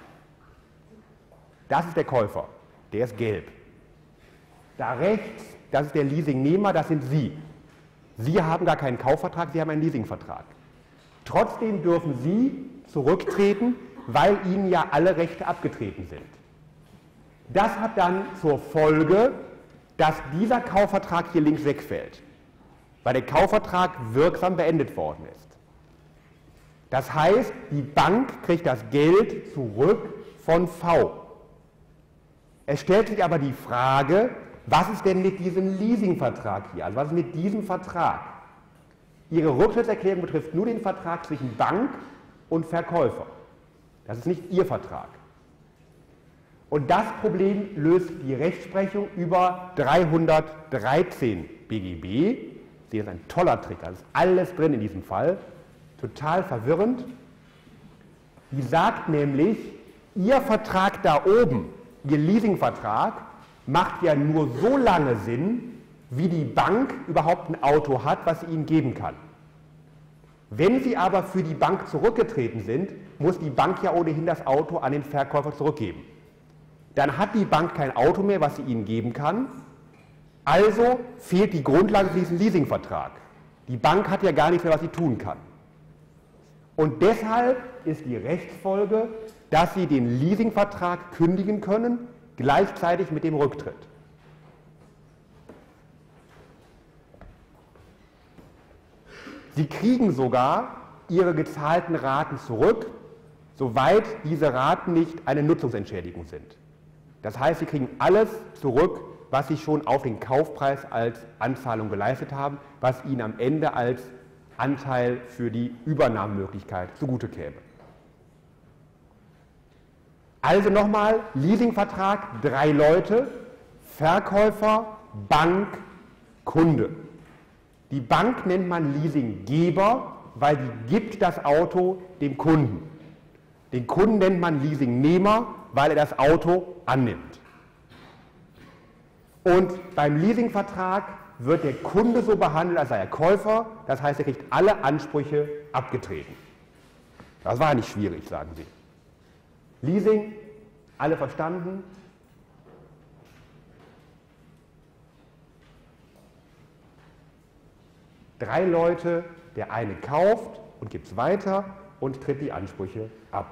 Das ist der Käufer. Der ist gelb. Da rechts, das ist der Leasingnehmer, das sind Sie. Sie haben gar keinen Kaufvertrag, Sie haben einen Leasingvertrag. Trotzdem dürfen Sie zurücktreten, weil Ihnen ja alle Rechte abgetreten sind. Das hat dann zur Folge, dass dieser Kaufvertrag hier links wegfällt, weil der Kaufvertrag wirksam beendet worden ist. Das heißt, die Bank kriegt das Geld zurück von V. Es stellt sich aber die Frage, was ist denn mit diesem Leasingvertrag hier? Also was ist mit diesem Vertrag? Ihre Rücktrittserklärung betrifft nur den Vertrag zwischen Bank und Verkäufer. Das ist nicht Ihr Vertrag. Und das Problem löst die Rechtsprechung über 313 BGB. Das ist ein toller Trick, da ist alles drin in diesem Fall. Total verwirrend. Die sagt nämlich, Ihr Vertrag da oben, Ihr Leasingvertrag, macht ja nur so lange Sinn, wie die Bank überhaupt ein Auto hat, was sie Ihnen geben kann. Wenn Sie aber für die Bank zurückgetreten sind, muss die Bank ja ohnehin das Auto an den Verkäufer zurückgeben. Dann hat die Bank kein Auto mehr, was sie Ihnen geben kann, also fehlt die Grundlage für diesen Leasingvertrag. Die Bank hat ja gar nichts mehr, was sie tun kann. Und deshalb ist die Rechtsfolge, dass Sie den Leasingvertrag kündigen können, gleichzeitig mit dem Rücktritt. Sie kriegen sogar Ihre gezahlten Raten zurück, soweit diese Raten nicht eine Nutzungsentschädigung sind. Das heißt, Sie kriegen alles zurück, was Sie schon auf den Kaufpreis als Anzahlung geleistet haben, was Ihnen am Ende als Anteil für die Übernahmemöglichkeit zugute käme. Also nochmal, Leasingvertrag, 3 Leute, Verkäufer, Bank, Kunde. Die Bank nennt man Leasinggeber, weil die gibt das Auto dem Kunden. Den Kunden nennt man Leasingnehmer, weil er das Auto annimmt. Und beim Leasingvertrag wird der Kunde so behandelt, als sei er Käufer, das heißt, er kriegt alle Ansprüche abgetreten. Das war nicht schwierig, sagen Sie. Leasing, alle verstanden? Drei Leute, der eine kauft und gibt es weiter und tritt die Ansprüche ab.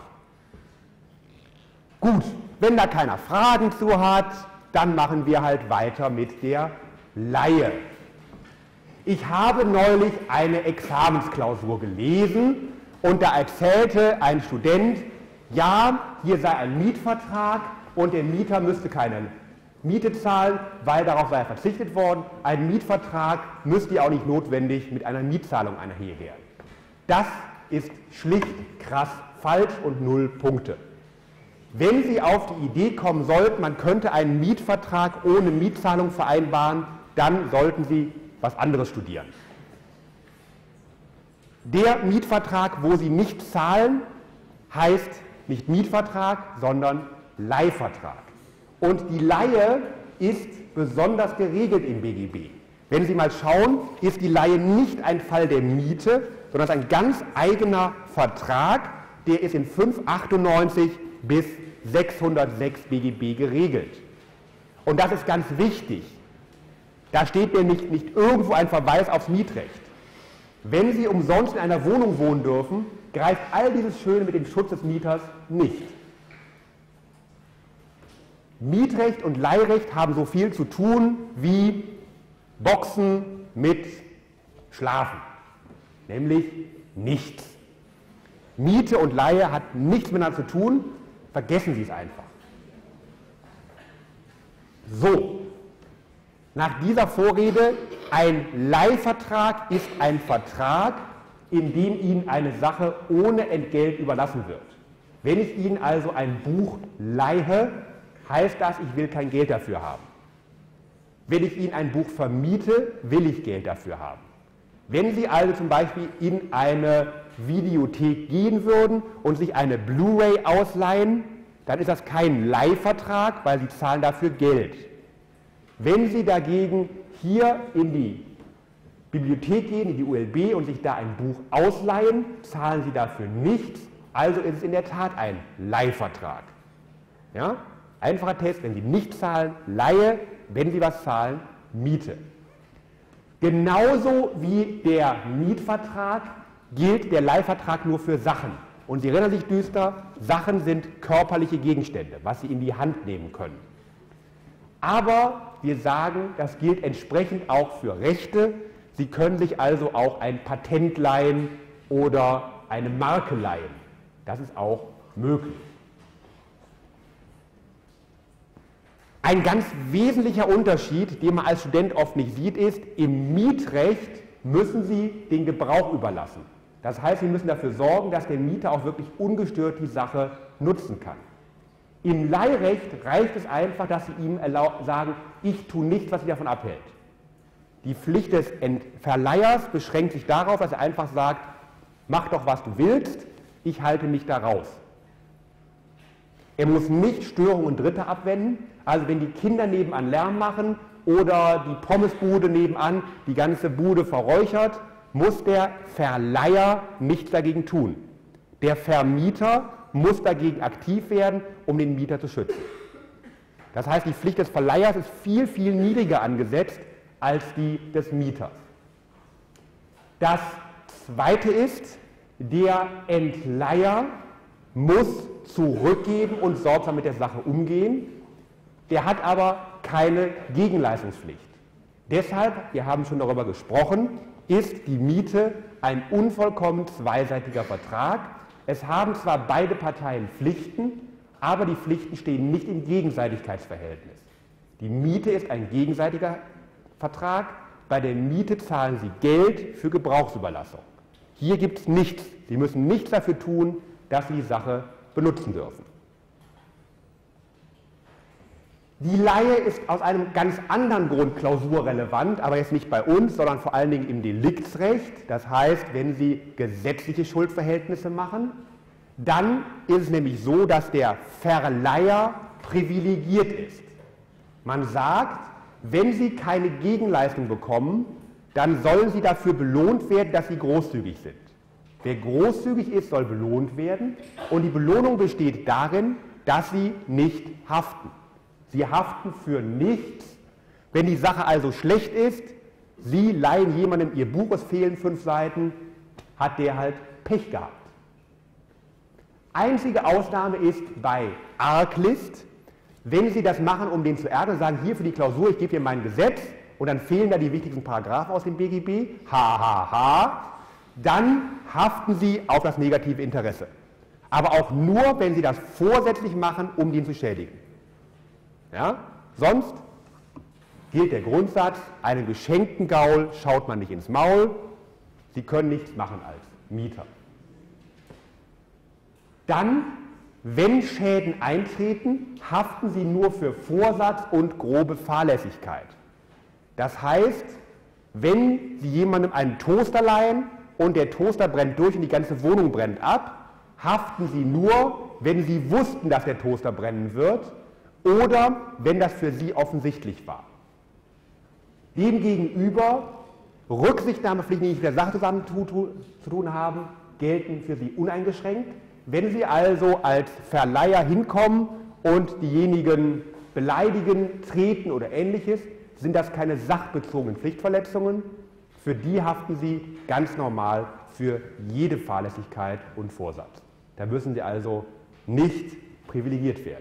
Gut, wenn da keiner Fragen zu hat, dann machen wir halt weiter mit der Leihe. Ich habe neulich eine Examensklausur gelesen und da erzählte ein Student, ja, hier sei ein Mietvertrag und der Mieter müsste keine Miete zahlen, weil darauf sei verzichtet worden. Ein Mietvertrag müsste ja auch nicht notwendig mit einer Mietzahlung einhergehen. Das ist schlicht krass falsch und 0 Punkte. Wenn Sie auf die Idee kommen sollten, man könnte einen Mietvertrag ohne Mietzahlung vereinbaren, dann sollten Sie was anderes studieren. Der Mietvertrag, wo Sie nicht zahlen, heißt nicht Mietvertrag, sondern Leihvertrag. Und die Leihe ist besonders geregelt im BGB. Wenn Sie mal schauen, ist die Leihe nicht ein Fall der Miete, sondern ein ganz eigener Vertrag, der ist in 598 bis 606 BGB geregelt. Und das ist ganz wichtig. Da steht nämlich nicht irgendwo ein Verweis aufs Mietrecht. Wenn Sie umsonst in einer Wohnung wohnen dürfen, greift all dieses Schöne mit dem Schutz des Mieters nicht. Mietrecht und Leihrecht haben so viel zu tun wie Boxen mit Schlafen, nämlich nichts. Miete und Leihe hat nichts miteinander zu tun, vergessen Sie es einfach. So, nach dieser Vorrede, ein Leihvertrag ist ein Vertrag, in dem Ihnen eine Sache ohne Entgelt überlassen wird. Wenn ich Ihnen also ein Buch leihe, heißt das, ich will kein Geld dafür haben. Wenn ich Ihnen ein Buch vermiete, will ich Geld dafür haben. Wenn Sie also zum Beispiel in eine Videothek gehen würden und sich eine Blu-ray ausleihen, dann ist das kein Leihvertrag, weil Sie zahlen dafür Geld. Wenn Sie dagegen hier in die Bibliothek gehen, in die ULB und sich da ein Buch ausleihen, zahlen Sie dafür nichts, also ist es in der Tat ein Leihvertrag. Ja? Einfacher Test, wenn Sie nicht zahlen, Leihe, wenn Sie was zahlen, Miete. Genauso wie der Mietvertrag gilt der Leihvertrag nur für Sachen. Und Sie erinnern sich düster, Sachen sind körperliche Gegenstände, was Sie in die Hand nehmen können. Aber wir sagen, das gilt entsprechend auch für Rechte. Sie können sich also auch ein Patent leihen oder eine Marke leihen. Das ist auch möglich. Ein ganz wesentlicher Unterschied, den man als Student oft nicht sieht, ist, im Mietrecht müssen Sie den Gebrauch überlassen. Das heißt, Sie müssen dafür sorgen, dass der Mieter auch wirklich ungestört die Sache nutzen kann. Im Leihrecht reicht es einfach, dass Sie ihm sagen, ich tue nichts, was Sie davon abhält. Die Pflicht des Verleihers beschränkt sich darauf, dass er einfach sagt, mach doch, was du willst, ich halte mich da raus. Er muss nicht Störungen Dritter abwenden, also wenn die Kinder nebenan Lärm machen oder die Pommesbude nebenan die ganze Bude verräuchert, muss der Verleiher nichts dagegen tun. Der Vermieter muss dagegen aktiv werden, um den Mieter zu schützen. Das heißt, die Pflicht des Verleihers ist viel, viel niedriger angesetzt als die des Mieters. Das Zweite ist, Der Entleiher muss zurückgeben und sorgsam mit der Sache umgehen. Der hat aber keine Gegenleistungspflicht. Deshalb, wir haben schon darüber gesprochen, ist die Miete ein unvollkommen zweiseitiger Vertrag. Es haben zwar beide Parteien Pflichten, aber die Pflichten stehen nicht im Gegenseitigkeitsverhältnis. Die Miete ist ein gegenseitiger Vertrag. Bei der Miete zahlen Sie Geld für Gebrauchsüberlassung. Hier gibt es nichts. Sie müssen nichts dafür tun, dass Sie die Sache benutzen dürfen. Die Leihe ist aus einem ganz anderen Grund klausurrelevant, aber jetzt nicht bei uns, sondern vor allen Dingen im Deliktsrecht. Das heißt, wenn Sie gesetzliche Schuldverhältnisse machen, dann ist es nämlich so, dass der Verleiher privilegiert ist. Man sagt, wenn Sie keine Gegenleistung bekommen, dann sollen Sie dafür belohnt werden, dass Sie großzügig sind. Wer großzügig ist, soll belohnt werden und die Belohnung besteht darin, dass Sie nicht haften. Sie haften für nichts. Wenn die Sache also schlecht ist, Sie leihen jemandem Ihr Buch, es fehlen 5 Seiten, hat der halt Pech gehabt. Einzige Ausnahme ist bei Arglist, wenn Sie das machen, um den zu ärgern und sagen, hier für die Klausur, ich gebe hier mein Gesetz und dann fehlen da die wichtigsten Paragraphen aus dem BGB, dann haften Sie auf das negative Interesse. Aber auch nur, wenn Sie das vorsätzlich machen, um den zu schädigen. Ja? Sonst gilt der Grundsatz, einem geschenkten Gaul schaut man nicht ins Maul, Sie können nichts machen als Mieter. Dann, wenn Schäden eintreten, haften Sie nur für Vorsatz und grobe Fahrlässigkeit. Das heißt, wenn Sie jemandem einen Toaster leihen und der Toaster brennt durch und die ganze Wohnung brennt ab, haften Sie nur, wenn Sie wussten, dass der Toaster brennen wird oder wenn das für Sie offensichtlich war. Demgegenüber Rücksichtnahmepflichten, die nicht mit der Sache zusammen zu tun haben, gelten für Sie uneingeschränkt. Wenn Sie also als Verleiher hinkommen und diejenigen beleidigen, treten oder ähnliches, sind das keine sachbezogenen Pflichtverletzungen. Für die haften Sie ganz normal für jede Fahrlässigkeit und Vorsatz. Da müssen Sie also nicht privilegiert werden.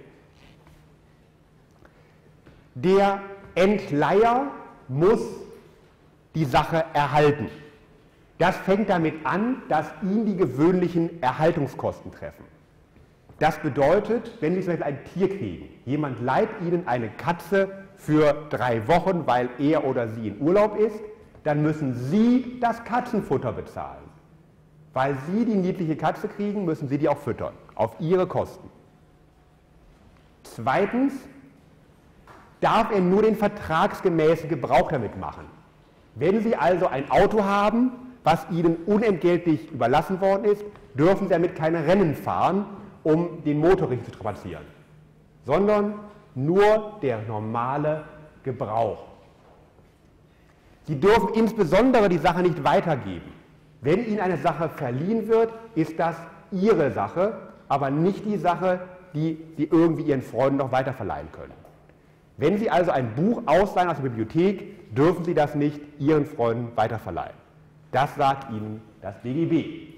Der Entleiher muss die Sache erhalten. Das fängt damit an, dass ihn die gewöhnlichen Erhaltungskosten treffen. Das bedeutet, wenn Sie zum Beispiel ein Tier kriegen, jemand leiht Ihnen eine Katze für 3 Wochen, weil er oder sie in Urlaub ist, dann müssen Sie das Katzenfutter bezahlen. Weil Sie die niedliche Katze kriegen, müssen Sie die auch füttern, auf Ihre Kosten. Zweitens darf er nur den vertragsgemäßen Gebrauch damit machen. Wenn Sie also ein Auto haben, was Ihnen unentgeltlich überlassen worden ist, dürfen Sie damit keine Rennen fahren, um den Motor richtig zu strapazieren, sondern nur der normale Gebrauch. Sie dürfen insbesondere die Sache nicht weitergeben. Wenn Ihnen eine Sache verliehen wird, ist das Ihre Sache, aber nicht die Sache, die Sie irgendwie Ihren Freunden noch weiterverleihen können. Wenn Sie also ein Buch ausleihen aus der Bibliothek, dürfen Sie das nicht Ihren Freunden weiterverleihen. Das sagt Ihnen das BGB.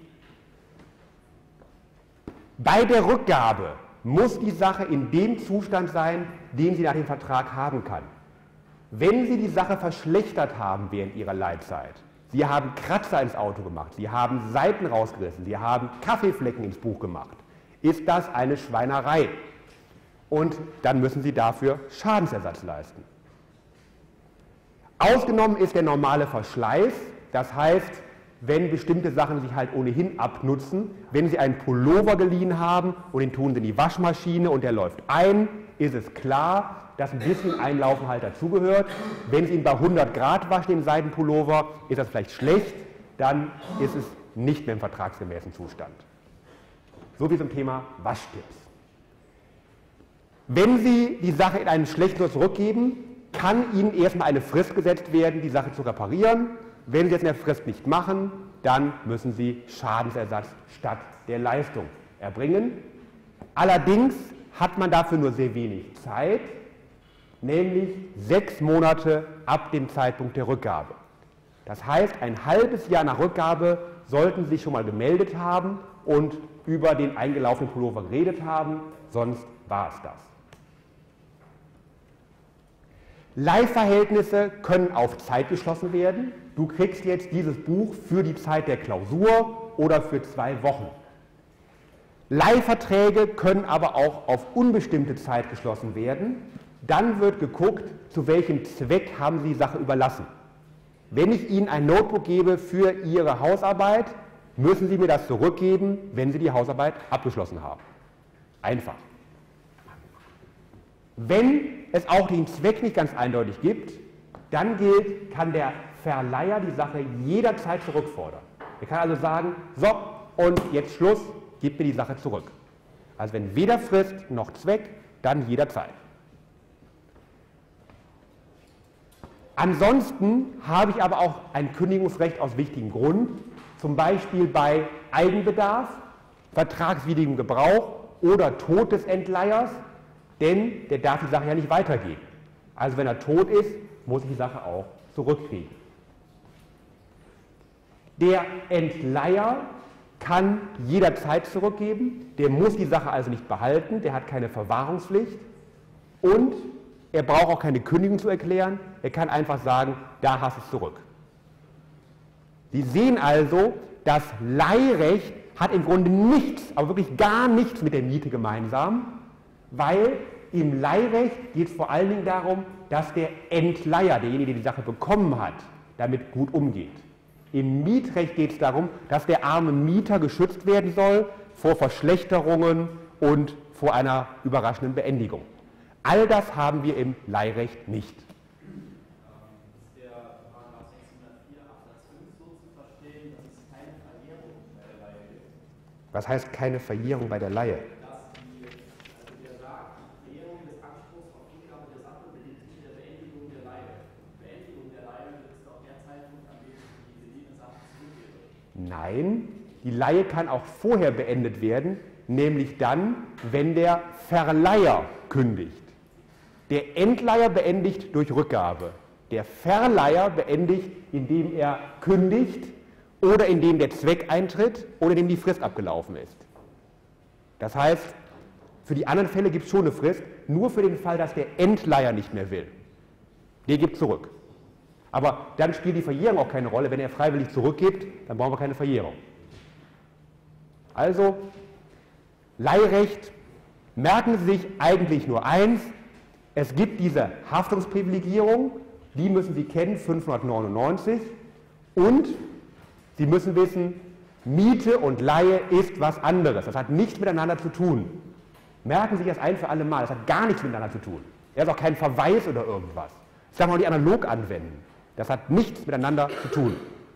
Bei der Rückgabe muss die Sache in dem Zustand sein, den sie nach dem Vertrag haben kann. Wenn Sie die Sache verschlechtert haben während Ihrer Leihzeit, Sie haben Kratzer ins Auto gemacht, Sie haben Seiten rausgerissen, Sie haben Kaffeeflecken ins Buch gemacht, ist das eine Schweinerei. Und dann müssen Sie dafür Schadensersatz leisten. Ausgenommen ist der normale Verschleiß, das heißt, wenn bestimmte Sachen sich halt ohnehin abnutzen, wenn Sie einen Pullover geliehen haben und den tun Sie in die Waschmaschine und der läuft ein, ist es klar, dass ein bisschen Einlaufen halt dazugehört. Wenn Sie ihn bei 100 Grad waschen, den Seidenpullover, ist das vielleicht schlecht, dann ist es nicht mehr im vertragsgemäßen Zustand. So wie zum Thema Waschtipps. Wenn Sie die Sache in einen schlechten zurückgeben, kann Ihnen erstmal eine Frist gesetzt werden, die Sache zu reparieren. Wenn Sie das in der Frist nicht machen, dann müssen Sie Schadensersatz statt der Leistung erbringen. Allerdings hat man dafür nur sehr wenig Zeit, nämlich 6 Monate ab dem Zeitpunkt der Rückgabe. Das heißt, ein halbes Jahr nach Rückgabe sollten Sie sich schon mal gemeldet haben und über den eingelaufenen Pullover geredet haben, sonst war es das. Leihverhältnisse können auf Zeit geschlossen werden. Du kriegst jetzt dieses Buch für die Zeit der Klausur oder für 2 Wochen. Leihverträge können aber auch auf unbestimmte Zeit geschlossen werden. Dann wird geguckt, zu welchem Zweck haben Sie die Sache überlassen. Wenn ich Ihnen ein Notebook gebe für Ihre Hausarbeit, müssen Sie mir das zurückgeben, wenn Sie die Hausarbeit abgeschlossen haben. Einfach. Wenn es auch den Zweck nicht ganz eindeutig gibt, dann gilt, kann der Verleiher die Sache jederzeit zurückfordern. Er kann also sagen, so, und jetzt Schluss, gib mir die Sache zurück. Also wenn weder Frist noch Zweck, dann jederzeit. Ansonsten habe ich aber auch ein Kündigungsrecht aus wichtigem Grund, zum Beispiel bei Eigenbedarf, vertragswidrigem Gebrauch oder Tod des Entleihers, denn der darf die Sache ja nicht weitergeben. Also wenn er tot ist, muss ich die Sache auch zurückkriegen. Der Entleiher kann jederzeit zurückgeben, der muss die Sache also nicht behalten, der hat keine Verwahrungspflicht und er braucht auch keine Kündigung zu erklären, er kann einfach sagen, da hast du es zurück. Sie sehen also, das Leihrecht hat im Grunde nichts, aber wirklich gar nichts mit der Miete gemeinsam, weil im Leihrecht geht es vor allen Dingen darum, dass der Entleiher, derjenige, der die Sache bekommen hat, damit gut umgeht. Im Mietrecht geht es darum, dass der arme Mieter geschützt werden soll vor Verschlechterungen und vor einer überraschenden Beendigung. All das haben wir im Leihrecht nicht. Ist der Paragraph 604 Absatz 5 so zu verstehen, dass es keine Verjährung bei der Leihe gibt? Was heißt keine Verjährung bei der Leihe? Der sagt, die Verjährung des Anspruchs auf Rückgabe der Sache bedingt sich der Beendigung der Leihe. Beendigung der Leihe ist doch der Zeitpunkt, an dem ich die geliehene Sache zurückgebe. Nein, die Leihe kann auch vorher beendet werden, nämlich dann, wenn der Verleiher kündigt. Der Entleiher beendigt durch Rückgabe. Der Verleiher beendigt, indem er kündigt oder indem der Zweck eintritt oder indem die Frist abgelaufen ist. Das heißt, für die anderen Fälle gibt es schon eine Frist, nur für den Fall, dass der Entleiher nicht mehr will. Der gibt zurück. Aber dann spielt die Verjährung auch keine Rolle. Wenn er freiwillig zurückgibt, dann brauchen wir keine Verjährung. Also, Leihrecht, merken Sie sich eigentlich nur eins: Es gibt diese Haftungsprivilegierung, die müssen Sie kennen, 599, und Sie müssen wissen, Miete und Leihe ist was anderes. Das hat nichts miteinander zu tun. Merken Sie sich das ein für alle Mal, das hat gar nichts miteinander zu tun. Er ist auch kein Verweis oder irgendwas. Das kann man auch nicht analog anwenden. Das hat nichts miteinander zu tun.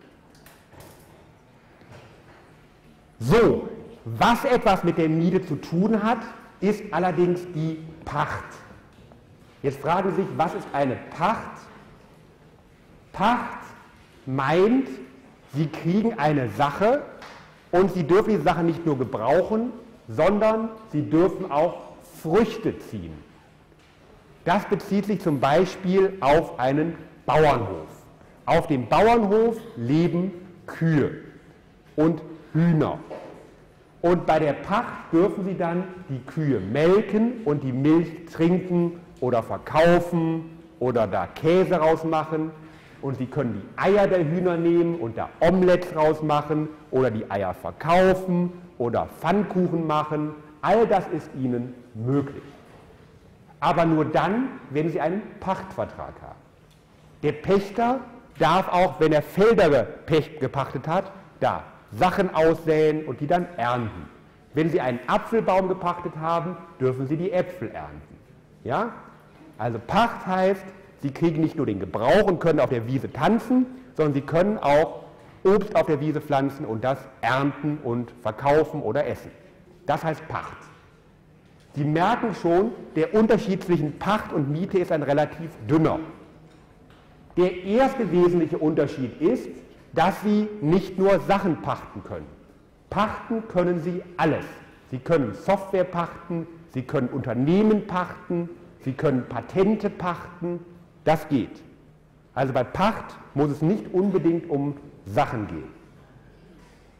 So, was etwas mit der Miete zu tun hat, ist allerdings die Pacht. Jetzt fragen Sie sich, was ist eine Pacht? Pacht meint, Sie kriegen eine Sache und Sie dürfen diese Sache nicht nur gebrauchen, sondern Sie dürfen auch Früchte ziehen. Das bezieht sich zum Beispiel auf einen Bauernhof. Auf dem Bauernhof leben Kühe und Hühner. Und bei der Pacht dürfen Sie dann die Kühe melken und die Milch trinken oder verkaufen oder da Käse rausmachen. Und Sie können die Eier der Hühner nehmen und da Omelettes rausmachen oder die Eier verkaufen oder Pfannkuchen machen. All das ist Ihnen möglich. Aber nur dann, wenn Sie einen Pachtvertrag haben. Der Pächter darf auch, wenn er Felder gepachtet hat, da Sachen aussäen und die dann ernten. Wenn Sie einen Apfelbaum gepachtet haben, dürfen Sie die Äpfel ernten. Ja? Also Pacht heißt, Sie kriegen nicht nur den Gebrauch und können auf der Wiese tanzen, sondern Sie können auch Obst auf der Wiese pflanzen und das ernten und verkaufen oder essen. Das heißt Pacht. Sie merken schon, der Unterschied zwischen Pacht und Miete ist ein relativ dünner. Der erste wesentliche Unterschied ist, dass Sie nicht nur Sachen pachten können. Pachten können Sie alles. Sie können Software pachten, Sie können Unternehmen pachten, Sie können Patente pachten, das geht. Also bei Pacht muss es nicht unbedingt um Sachen gehen.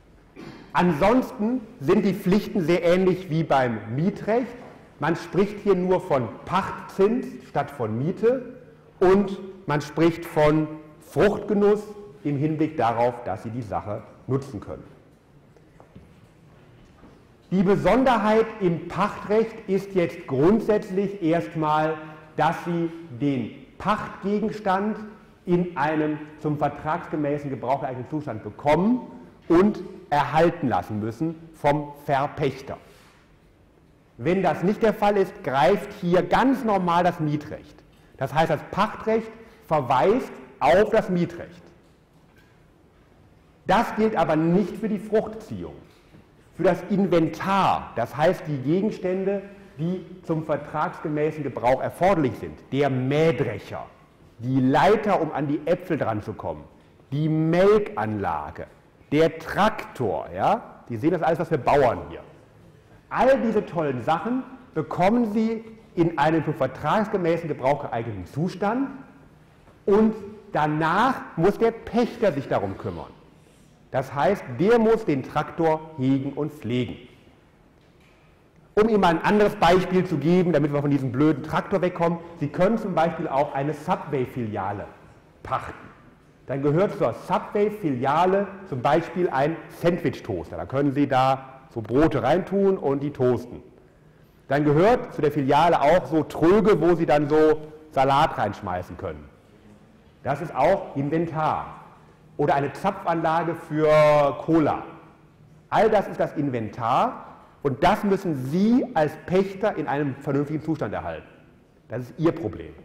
Ansonsten sind die Pflichten sehr ähnlich wie beim Mietrecht. Man spricht hier nur von Pachtzins statt von Miete und man spricht von Fruchtgenuss im Hinblick darauf, dass Sie die Sache nutzen können. Die Besonderheit im Pachtrecht ist jetzt grundsätzlich erstmal, dass Sie den Pachtgegenstand in einem zum vertragsgemäßen Gebrauch geeigneten Zustand bekommen und erhalten lassen müssen vom Verpächter. Wenn das nicht der Fall ist, greift hier ganz normal das Mietrecht. Das heißt, das Pachtrecht verweist auf das Mietrecht. Das gilt aber nicht für die Fruchtziehung. Für das Inventar, das heißt die Gegenstände, die zum vertragsgemäßen Gebrauch erforderlich sind, der Mähdrescher, die Leiter, um an die Äpfel dran zu kommen, die Melkanlage, der Traktor, ja? Sie sehen das alles, was wir Bauern hier. All diese tollen Sachen bekommen Sie in einem zum vertragsgemäßen Gebrauch geeigneten Zustand und danach muss der Pächter sich darum kümmern. Das heißt, der muss den Traktor hegen und pflegen. Um Ihnen mal ein anderes Beispiel zu geben, damit wir von diesem blöden Traktor wegkommen, Sie können zum Beispiel auch eine Subway-Filiale pachten. Dann gehört zur Subway-Filiale zum Beispiel ein Sandwich-Toaster. Da können Sie da so Brote reintun und die toasten. Dann gehört zu der Filiale auch so Tröge, wo Sie dann so Salat reinschmeißen können. Das ist auch Inventar. Oder eine Zapfanlage für Cola. All das ist das Inventar und das müssen Sie als Pächter in einem vernünftigen Zustand erhalten. Das ist Ihr Problem.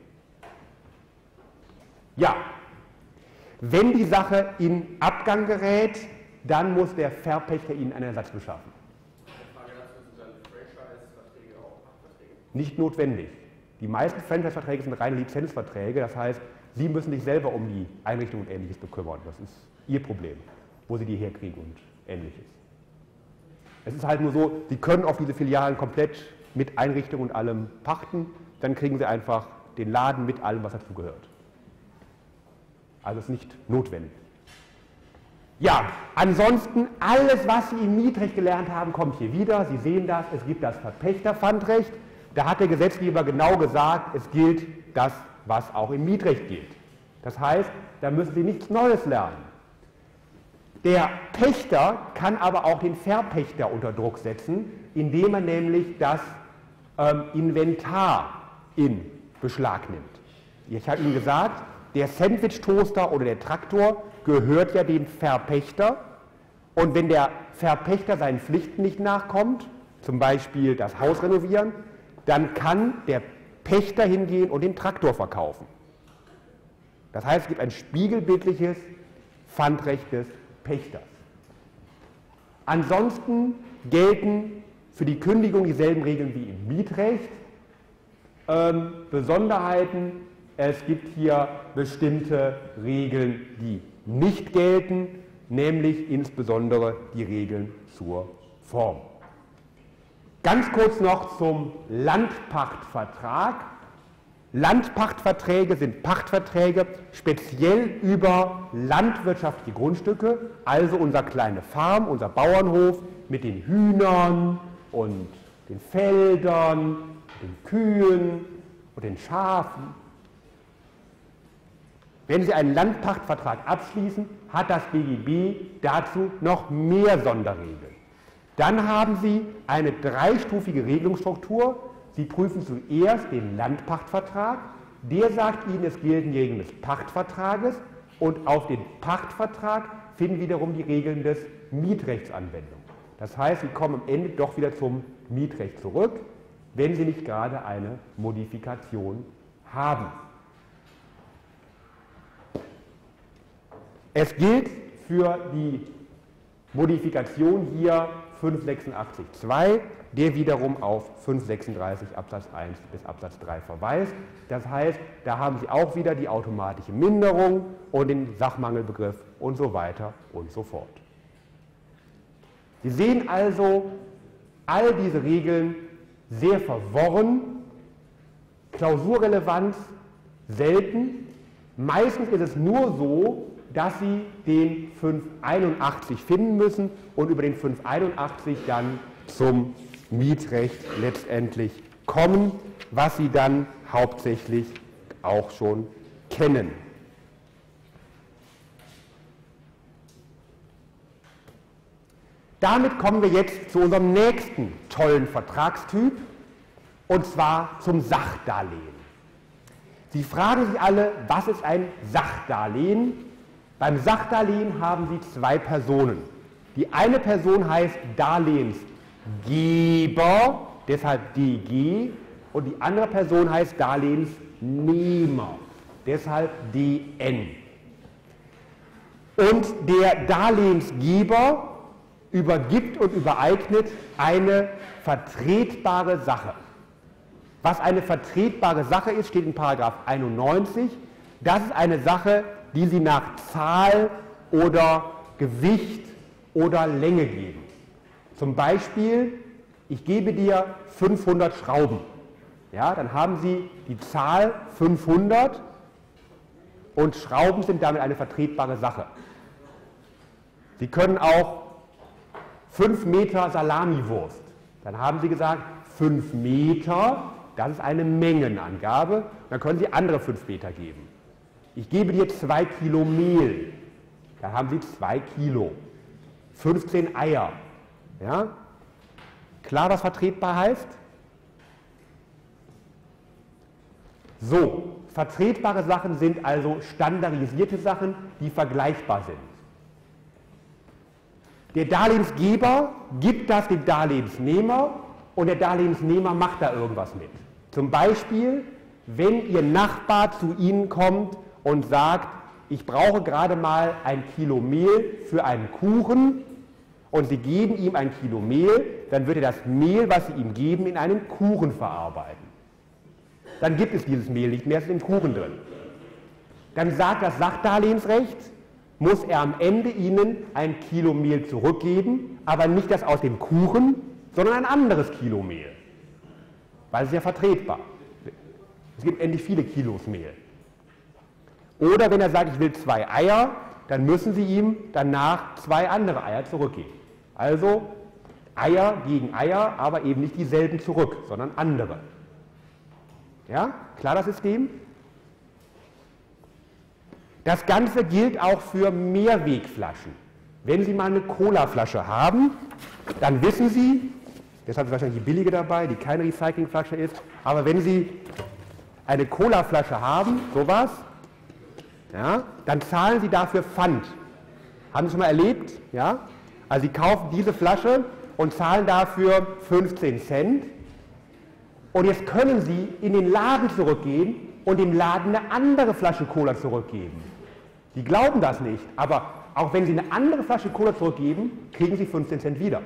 Ja, wenn die Sache in Abgang gerät, dann muss der Verpächter Ihnen einen Ersatz beschaffen. Frage dazu, sind dann Franchise-Verträge auch Pachtverträge? Nicht notwendig. Die meisten Franchise-Verträge sind reine Lizenzverträge, das heißt, Sie müssen sich selber um die Einrichtung und Ähnliches bekümmern. Das ist Ihr Problem, wo Sie die herkriegen und Ähnliches. Es ist halt nur so, Sie können auf diese Filialen komplett mit Einrichtung und allem pachten, dann kriegen Sie einfach den Laden mit allem, was dazu gehört. Also ist nicht notwendig. Ja, ansonsten alles, was Sie im Mietrecht gelernt haben, kommt hier wieder. Sie sehen das, es gibt das Verpächterpfandrecht. Da hat der Gesetzgeber genau gesagt, es gilt das, was auch im Mietrecht gilt. Das heißt, da müssen Sie nichts Neues lernen. Der Pächter kann aber auch den Verpächter unter Druck setzen, indem er nämlich das Inventar in Beschlag nimmt. Ich habe Ihnen gesagt, der Sandwich-Toaster oder der Traktor gehört ja dem Verpächter und wenn der Verpächter seinen Pflichten nicht nachkommt, zum Beispiel das Haus renovieren, dann kann der Pächter hingehen und den Traktor verkaufen. Das heißt, es gibt ein spiegelbildliches Pfandrecht des Pächters. Ansonsten gelten für die Kündigung dieselben Regeln wie im Mietrecht. Besonderheiten, es gibt hier bestimmte Regeln, die nicht gelten, nämlich insbesondere die Regeln zur Form. Ganz kurz noch zum Landpachtvertrag. Landpachtverträge sind Pachtverträge speziell über landwirtschaftliche Grundstücke, also unsere kleine Farm, unser Bauernhof mit den Hühnern und den Feldern, den Kühen und den Schafen. Wenn Sie einen Landpachtvertrag abschließen, hat das BGB dazu noch mehr Sonderregeln. Dann haben Sie eine dreistufige Regelungsstruktur. Sie prüfen zuerst den Landpachtvertrag. Der sagt Ihnen, es gelten die Regeln des Pachtvertrages und auf den Pachtvertrag finden wiederum die Regeln des Mietrechts Anwendung. Das heißt, Sie kommen am Ende doch wieder zum Mietrecht zurück, wenn Sie nicht gerade eine Modifikation haben. Es gilt für die Modifikation hier 586.2, der wiederum auf 536 Absatz 1 bis Absatz 3 verweist. Das heißt, da haben Sie auch wieder die automatische Minderung und den Sachmangelbegriff und so weiter und so fort. Sie sehen also all diese Regeln sehr verworren, Klausurrelevanz selten. Meistens ist es nur so, dass Sie den 581 finden müssen und über den 581 dann zum Mietrecht letztendlich kommen, was Sie dann hauptsächlich auch schon kennen. Damit kommen wir jetzt zu unserem nächsten tollen Vertragstyp, und zwar zum Sachdarlehen. Sie fragen sich alle, was ist ein Sachdarlehen? Beim Sachdarlehen haben Sie zwei Personen. Die eine Person heißt Darlehensgeber, deshalb DG, und die andere Person heißt Darlehensnehmer, deshalb DN. Und der Darlehensgeber übergibt und übereignet eine vertretbare Sache. Was eine vertretbare Sache ist, steht in § 91. Das ist eine Sache, die Sie nach Zahl oder Gewicht oder Länge geben. Zum Beispiel, ich gebe dir 500 Schrauben. Ja, dann haben Sie die Zahl 500 und Schrauben sind damit eine vertretbare Sache. Sie können auch 5 Meter Salamiwurst. Dann haben Sie gesagt, 5 Meter, das ist eine Mengenangabe. Dann können Sie andere 5 Meter geben. Ich gebe dir 2 Kilo Mehl. Dann haben Sie 2 Kilo. 15 Eier. Ja? Klar, was vertretbar heißt? So, vertretbare Sachen sind also standardisierte Sachen, die vergleichbar sind. Der Darlehensgeber gibt das dem Darlehensnehmer und der Darlehensnehmer macht da irgendwas mit. Zum Beispiel, wenn Ihr Nachbar zu Ihnen kommt und sagt, ich brauche gerade mal 1 Kilo Mehl für einen Kuchen und Sie geben ihm 1 Kilo Mehl, dann wird er das Mehl, was Sie ihm geben, in einen Kuchen verarbeiten. Dann gibt es dieses Mehl nicht mehr, es ist im Kuchen drin. Dann sagt das Sachdarlehensrecht, muss er am Ende Ihnen 1 Kilo Mehl zurückgeben, aber nicht das aus dem Kuchen, sondern ein anderes Kilo Mehl. Weil es ist ja vertretbar. Es gibt endlich viele Kilos Mehl. Oder wenn er sagt, ich will 2 Eier, dann müssen Sie ihm danach 2 andere Eier zurückgeben. Also Eier gegen Eier, aber eben nicht dieselben zurück, sondern andere. Ja, klar das System? Das Ganze gilt auch für Mehrwegflaschen. Wenn Sie mal eine Colaflasche haben, dann wissen Sie, deshalb ist wahrscheinlich die billige dabei, die keine Recyclingflasche ist, aber wenn Sie eine Colaflasche haben, sowas, ja, dann zahlen Sie dafür Pfand. Haben Sie schon mal erlebt? Ja? Also Sie kaufen diese Flasche und zahlen dafür 15 Cent. Und jetzt können Sie in den Laden zurückgehen und dem Laden eine andere Flasche Cola zurückgeben. Die glauben das nicht, aber auch wenn Sie eine andere Flasche Cola zurückgeben, kriegen Sie 15 Cent wieder.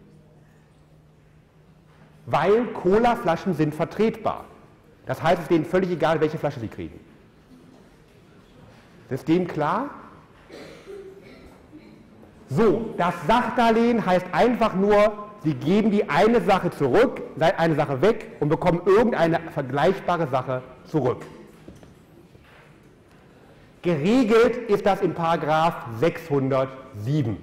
Weil Cola-Flaschen sind vertretbar. Das heißt, es ist denen völlig egal, welche Flasche Sie kriegen. System klar? So, das Sachdarlehen heißt einfach nur, Sie geben die eine Sache zurück, eine Sache weg und bekommen irgendeine vergleichbare Sache zurück. Geregelt ist das in § 607.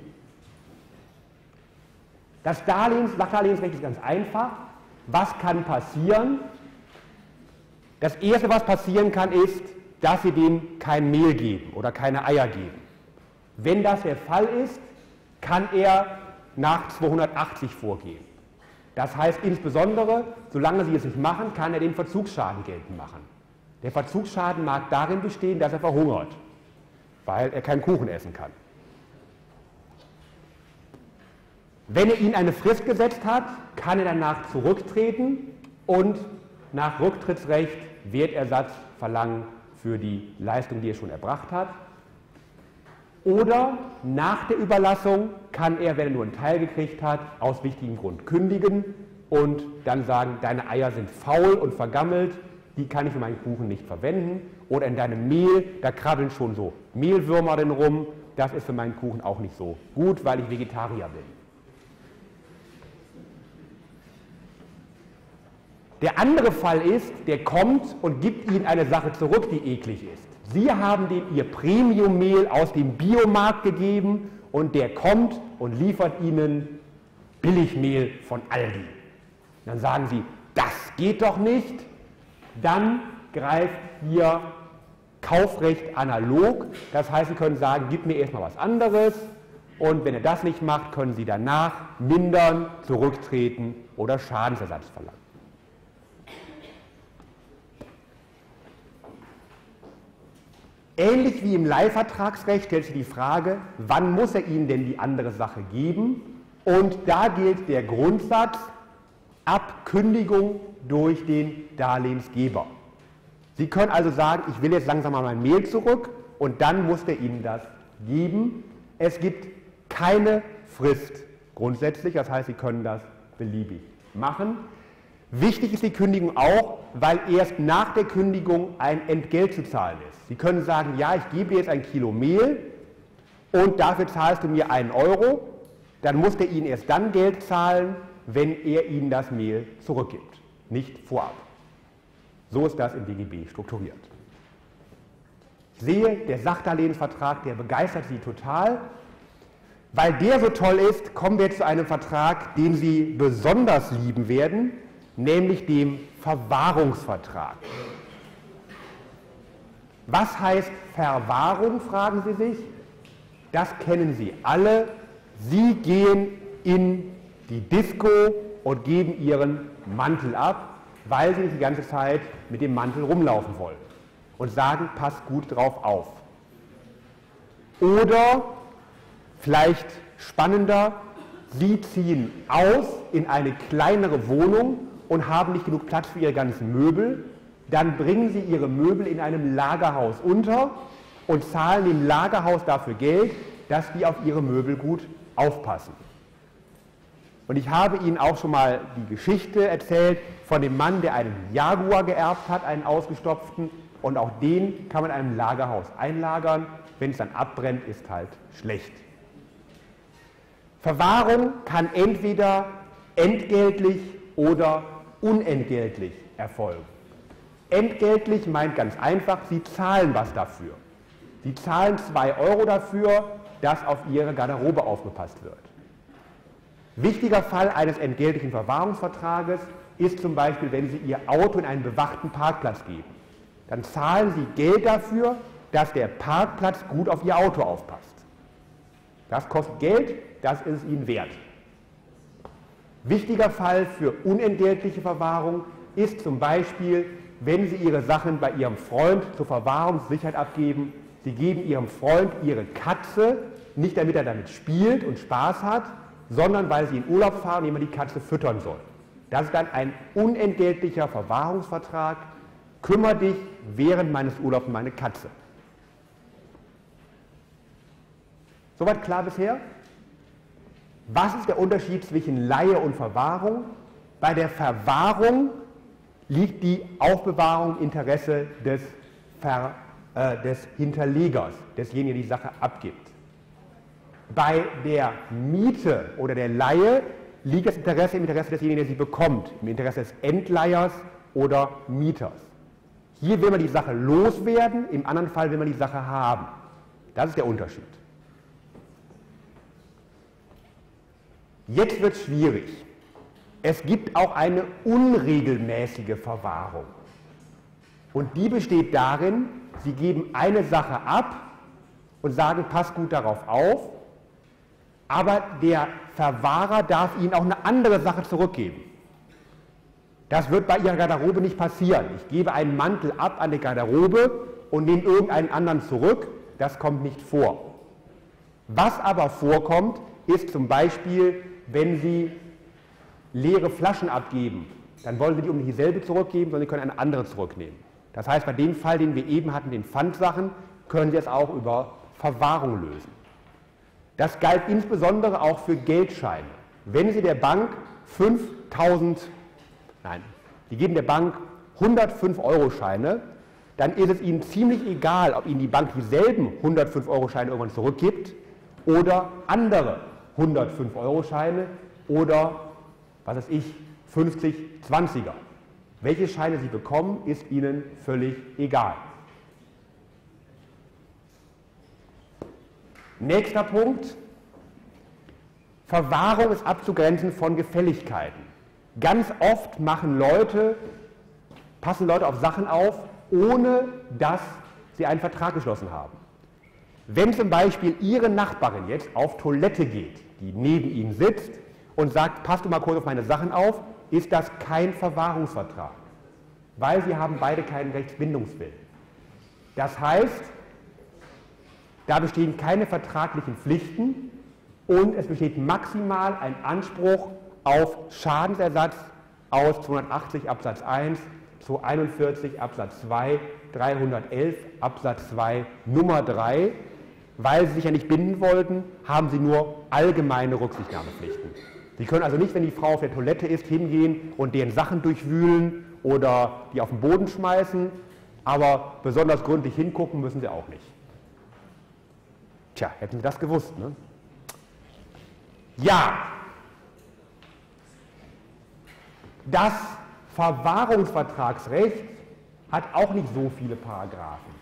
Das Sachdarlehensrecht ist ganz einfach. Was kann passieren? Das Erste, was passieren kann, ist, dass Sie dem kein Mehl geben oder keine Eier geben. Wenn das der Fall ist, kann er nach 280 vorgehen. Das heißt insbesondere, solange Sie es nicht machen, kann er den Verzugsschaden geltend machen. Der Verzugsschaden mag darin bestehen, dass er verhungert, weil er keinen Kuchen essen kann. Wenn er Ihnen eine Frist gesetzt hat, kann er danach zurücktreten und nach Rücktrittsrecht Wertersatz verlangen für die Leistung, die er schon erbracht hat. Oder nach der Überlassung kann er, wenn er nur einen Teil gekriegt hat, aus wichtigem Grund kündigen und dann sagen, deine Eier sind faul und vergammelt, die kann ich für meinen Kuchen nicht verwenden. Oder in deinem Mehl, da krabbeln schon so Mehlwürmer drin rum, das ist für meinen Kuchen auch nicht so gut, weil ich Vegetarier bin. Der andere Fall ist, der kommt und gibt Ihnen eine Sache zurück, die eklig ist. Sie haben dem Ihr Premium-Mehl aus dem Biomarkt gegeben und der kommt und liefert Ihnen Billigmehl von Aldi. Dann sagen Sie, das geht doch nicht. Dann greift Ihr Kaufrecht analog. Das heißt, Sie können sagen, gib mir erstmal was anderes. Und wenn er das nicht macht, können Sie danach mindern, zurücktreten oder Schadensersatz verlangen. Ähnlich wie im Leihvertragsrecht stellt sich die Frage, wann muss er Ihnen denn die andere Sache geben? Und da gilt der Grundsatz, ab Kündigung durch den Darlehensgeber. Sie können also sagen, ich will jetzt langsam mal mein Mehl zurück und dann muss er Ihnen das geben. Es gibt keine Frist grundsätzlich, das heißt, Sie können das beliebig machen. Wichtig ist die Kündigung auch, weil erst nach der Kündigung ein Entgelt zu zahlen ist. Sie können sagen, ja, ich gebe dir jetzt ein Kilo Mehl und dafür zahlst du mir 1 €. Dann muss der Ihnen erst dann Geld zahlen, wenn er Ihnen das Mehl zurückgibt, nicht vorab. So ist das im DGB strukturiert. Ich sehe, der Sachdarlehensvertrag, der begeistert Sie total. Weil der so toll ist, kommen wir jetzt zu einem Vertrag, den Sie besonders lieben werden, nämlich dem Verwahrungsvertrag. Was heißt Verwahrung, fragen Sie sich? Das kennen Sie alle. Sie gehen in die Disco und geben Ihren Mantel ab, weil Sie die ganze Zeit mit dem Mantel rumlaufen wollen und sagen, pass gut drauf auf. Oder, vielleicht spannender, Sie ziehen aus in eine kleinere Wohnung und haben nicht genug Platz für Ihre ganzen Möbel. Dann bringen Sie Ihre Möbel in einem Lagerhaus unter und zahlen dem Lagerhaus dafür Geld, dass die auf Ihre Möbel gut aufpassen. Und ich habe Ihnen auch schon mal die Geschichte erzählt von dem Mann, der einen Jaguar geerbt hat, einen ausgestopften, und auch den kann man in einem Lagerhaus einlagern. Wenn es dann abbrennt, ist halt schlecht. Verwahrung kann entweder entgeltlich oder unentgeltlich erfolgen. Entgeltlich meint ganz einfach, Sie zahlen was dafür. Sie zahlen 2 € dafür, dass auf Ihre Garderobe aufgepasst wird. Wichtiger Fall eines entgeltlichen Verwahrungsvertrages ist zum Beispiel, wenn Sie Ihr Auto in einen bewachten Parkplatz geben. Dann zahlen Sie Geld dafür, dass der Parkplatz gut auf Ihr Auto aufpasst. Das kostet Geld, das ist es Ihnen wert. Wichtiger Fall für unentgeltliche Verwahrung ist zum Beispiel, wenn Sie Ihre Sachen bei Ihrem Freund zur Verwahrungssicherheit abgeben. Sie geben Ihrem Freund Ihre Katze, nicht damit er damit spielt und Spaß hat, sondern weil Sie in Urlaub fahren und jemand die Katze füttern soll. Das ist dann ein unentgeltlicher Verwahrungsvertrag. Kümmere dich während meines Urlaubs um meine Katze. Soweit klar bisher? Was ist der Unterschied zwischen Leihe und Verwahrung? Bei der Verwahrung liegt die Aufbewahrung im Interesse des Hinterlegers, desjenigen, der die Sache abgibt. Bei der Miete oder der Leihe liegt das Interesse im Interesse desjenigen, der sie bekommt, im Interesse des Entleihers oder Mieters. Hier will man die Sache loswerden, im anderen Fall will man die Sache haben. Das ist der Unterschied. Jetzt wird es schwierig. Es gibt auch eine unregelmäßige Verwahrung. Und die besteht darin, Sie geben eine Sache ab und sagen, pass gut darauf auf, aber der Verwahrer darf Ihnen auch eine andere Sache zurückgeben. Das wird bei Ihrer Garderobe nicht passieren. Ich gebe einen Mantel ab an die Garderobe und nehme irgendeinen anderen zurück. Das kommt nicht vor. Was aber vorkommt, ist zum Beispiel, wenn Sie leere Flaschen abgeben, dann wollen Sie die nicht dieselbe zurückgeben, sondern Sie können eine andere zurücknehmen. Das heißt, bei dem Fall, den wir eben hatten, den Pfandsachen, können Sie es auch über Verwahrung lösen. Das galt insbesondere auch für Geldscheine. Wenn Sie der Bank Sie geben der Bank 105-Euro-Scheine, dann ist es Ihnen ziemlich egal, ob Ihnen die Bank dieselben 105-Euro-Scheine irgendwann zurückgibt oder andere 105-Euro-Scheine oder, was weiß ich, 50 20er. Welche Scheine Sie bekommen, ist Ihnen völlig egal. Nächster Punkt. Verwahrung ist abzugrenzen von Gefälligkeiten. Ganz oft passen Leute auf Sachen auf, ohne dass sie einen Vertrag geschlossen haben. Wenn zum Beispiel Ihre Nachbarin jetzt auf Toilette geht, die neben Ihnen sitzt und sagt, passt du mal kurz auf meine Sachen auf, ist das kein Verwahrungsvertrag, weil Sie haben beide keinen Rechtsbindungswillen. Das heißt, da bestehen keine vertraglichen Pflichten und es besteht maximal ein Anspruch auf Schadensersatz aus 280 Absatz 1, 241 Absatz 2, 311 Absatz 2 Nummer 3. Weil Sie sich ja nicht binden wollten, haben Sie nur allgemeine Rücksichtnahmepflichten. Sie können also nicht, wenn die Frau auf der Toilette ist, hingehen und deren Sachen durchwühlen oder die auf den Boden schmeißen, aber besonders gründlich hingucken müssen Sie auch nicht. Tja, hätten Sie das gewusst, ne? Ja, das Verwahrungsvertragsrecht hat auch nicht so viele Paragraphen.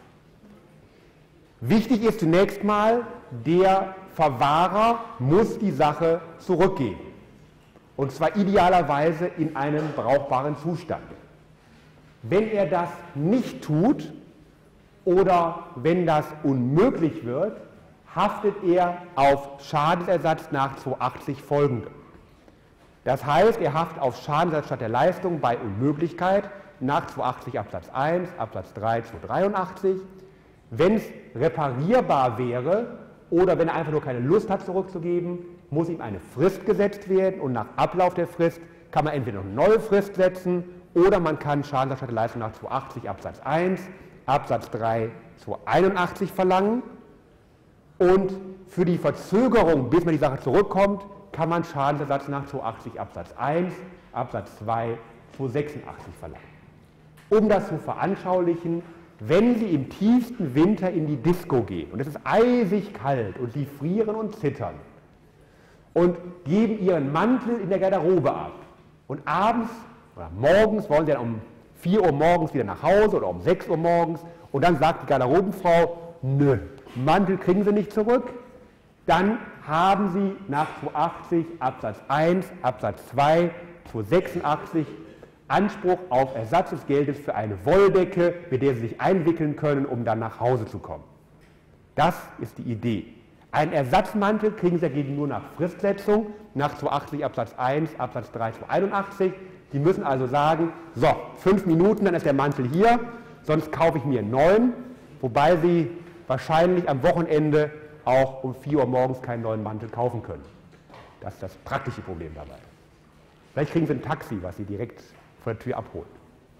Wichtig ist zunächst mal, der Verwahrer muss die Sache zurückgeben. Und zwar idealerweise in einem brauchbaren Zustand. Wenn er das nicht tut oder wenn das unmöglich wird, haftet er auf Schadensersatz nach 280 folgende. Das heißt, er haftet auf Schadensersatz statt der Leistung bei Unmöglichkeit nach 280 Absatz 1, Absatz 3, 283. Wenn es reparierbar wäre oder wenn er einfach nur keine Lust hat zurückzugeben, muss ihm eine Frist gesetzt werden und nach Ablauf der Frist kann man entweder noch eine neue Frist setzen oder man kann Schadensersatz statt der Leistung nach 280 Absatz 1, Absatz 3, 281 verlangen. Und für die Verzögerung, bis man die Sache zurückkommt, kann man Schadensersatz nach 280 Absatz 1, Absatz 2, 286 verlangen. Um das zu veranschaulichen, wenn Sie im tiefsten Winter in die Disco gehen und es ist eisig kalt und Sie frieren und zittern und geben Ihren Mantel in der Garderobe ab und abends oder morgens wollen Sie dann um 4 Uhr morgens wieder nach Hause oder um 6 Uhr morgens und dann sagt die Garderobenfrau, nö, Mantel kriegen Sie nicht zurück, dann haben Sie nach 280 Absatz 1, Absatz 2, 286 Anspruch auf Ersatz des Geldes für eine Wolldecke, mit der Sie sich einwickeln können, um dann nach Hause zu kommen. Das ist die Idee. Einen Ersatzmantel kriegen Sie dagegen nur nach Fristsetzung, nach 280 Absatz 1, Absatz 3, 281. Sie müssen also sagen, so, 5 Minuten, dann ist der Mantel hier, sonst kaufe ich mir einen neuen, wobei Sie wahrscheinlich am Wochenende auch um 4 Uhr morgens keinen neuen Mantel kaufen können. Das ist das praktische Problem dabei. Vielleicht kriegen Sie ein Taxi, was Sie direkt vor der Tür abholt.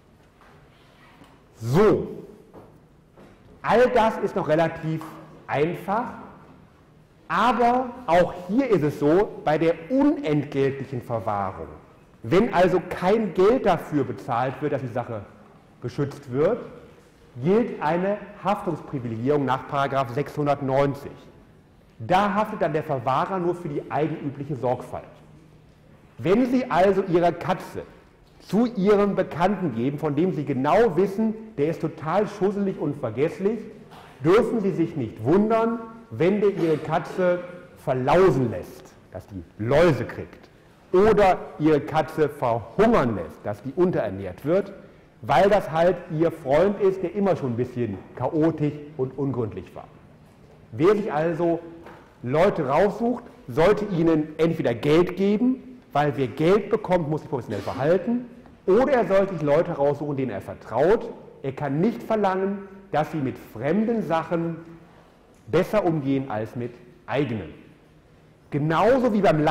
So, all das ist noch relativ einfach, aber auch hier ist es so, bei der unentgeltlichen Verwahrung, wenn also kein Geld dafür bezahlt wird, dass die Sache geschützt wird, gilt eine Haftungsprivilegierung nach § 690. Da haftet dann der Verwahrer nur für die eigenübliche Sorgfalt. Wenn Sie also Ihre Katze zu Ihrem Bekannten geben, von dem Sie genau wissen, der ist total schusselig und vergesslich, dürfen Sie sich nicht wundern, wenn der Ihre Katze verlausen lässt, dass die Läuse kriegt, oder Ihre Katze verhungern lässt, dass die unterernährt wird, weil das halt Ihr Freund ist, der immer schon ein bisschen chaotisch und ungründlich war. Wer sich also Leute raussucht, sollte ihnen entweder Geld geben, weil wer Geld bekommt, muss sich professionell verhalten, oder er sollte sich Leute raussuchen, denen er vertraut. Er kann nicht verlangen, dass sie mit fremden Sachen besser umgehen als mit eigenen. Genauso wie beim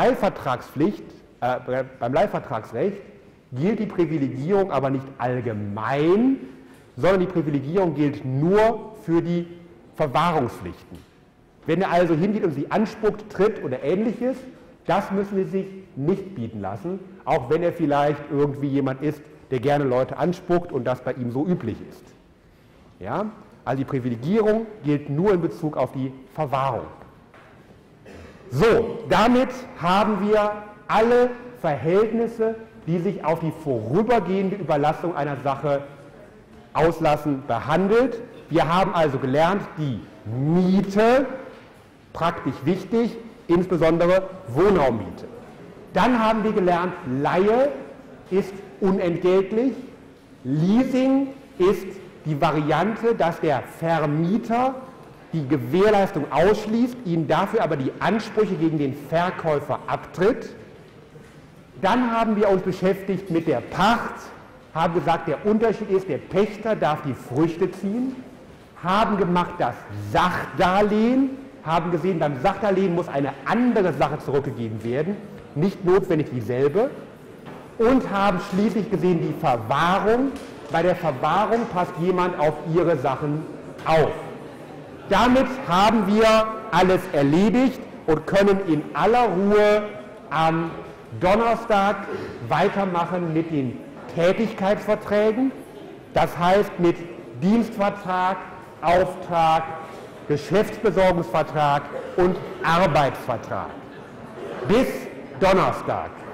Leihvertragsrecht gilt die Privilegierung aber nicht allgemein, sondern die Privilegierung gilt nur für die Verwahrungspflichten. Wenn er also hingeht und sie anspuckt, tritt oder ähnliches, das müssen Sie sich nicht bieten lassen, auch wenn er vielleicht irgendwie jemand ist, der gerne Leute anspuckt und das bei ihm so üblich ist. Ja? Also die Privilegierung gilt nur in Bezug auf die Verwahrung. So, damit haben wir alle Verhältnisse, die sich auf die vorübergehende Überlassung einer Sache auslassen, behandelt. Wir haben also gelernt, die Miete praktisch wichtig, insbesondere Wohnraummiete. Dann haben wir gelernt, Leihe ist unentgeltlich, Leasing ist die Variante, dass der Vermieter die Gewährleistung ausschließt, ihnen dafür aber die Ansprüche gegen den Verkäufer abtritt. Dann haben wir uns beschäftigt mit der Pacht, haben gesagt, der Unterschied ist, der Pächter darf die Früchte ziehen, haben gemacht das Sachdarlehen, haben gesehen, beim Sachdarlehen muss eine andere Sache zurückgegeben werden, nicht notwendig dieselbe, und haben schließlich gesehen die Verwahrung. Bei der Verwahrung passt jemand auf ihre Sachen auf. Damit haben wir alles erledigt und können in aller Ruhe am Donnerstag weitermachen mit den Tätigkeitsverträgen, das heißt mit Dienstvertrag, Auftrag, Geschäftsbesorgungsvertrag und Arbeitsvertrag. Bis Donnerstag.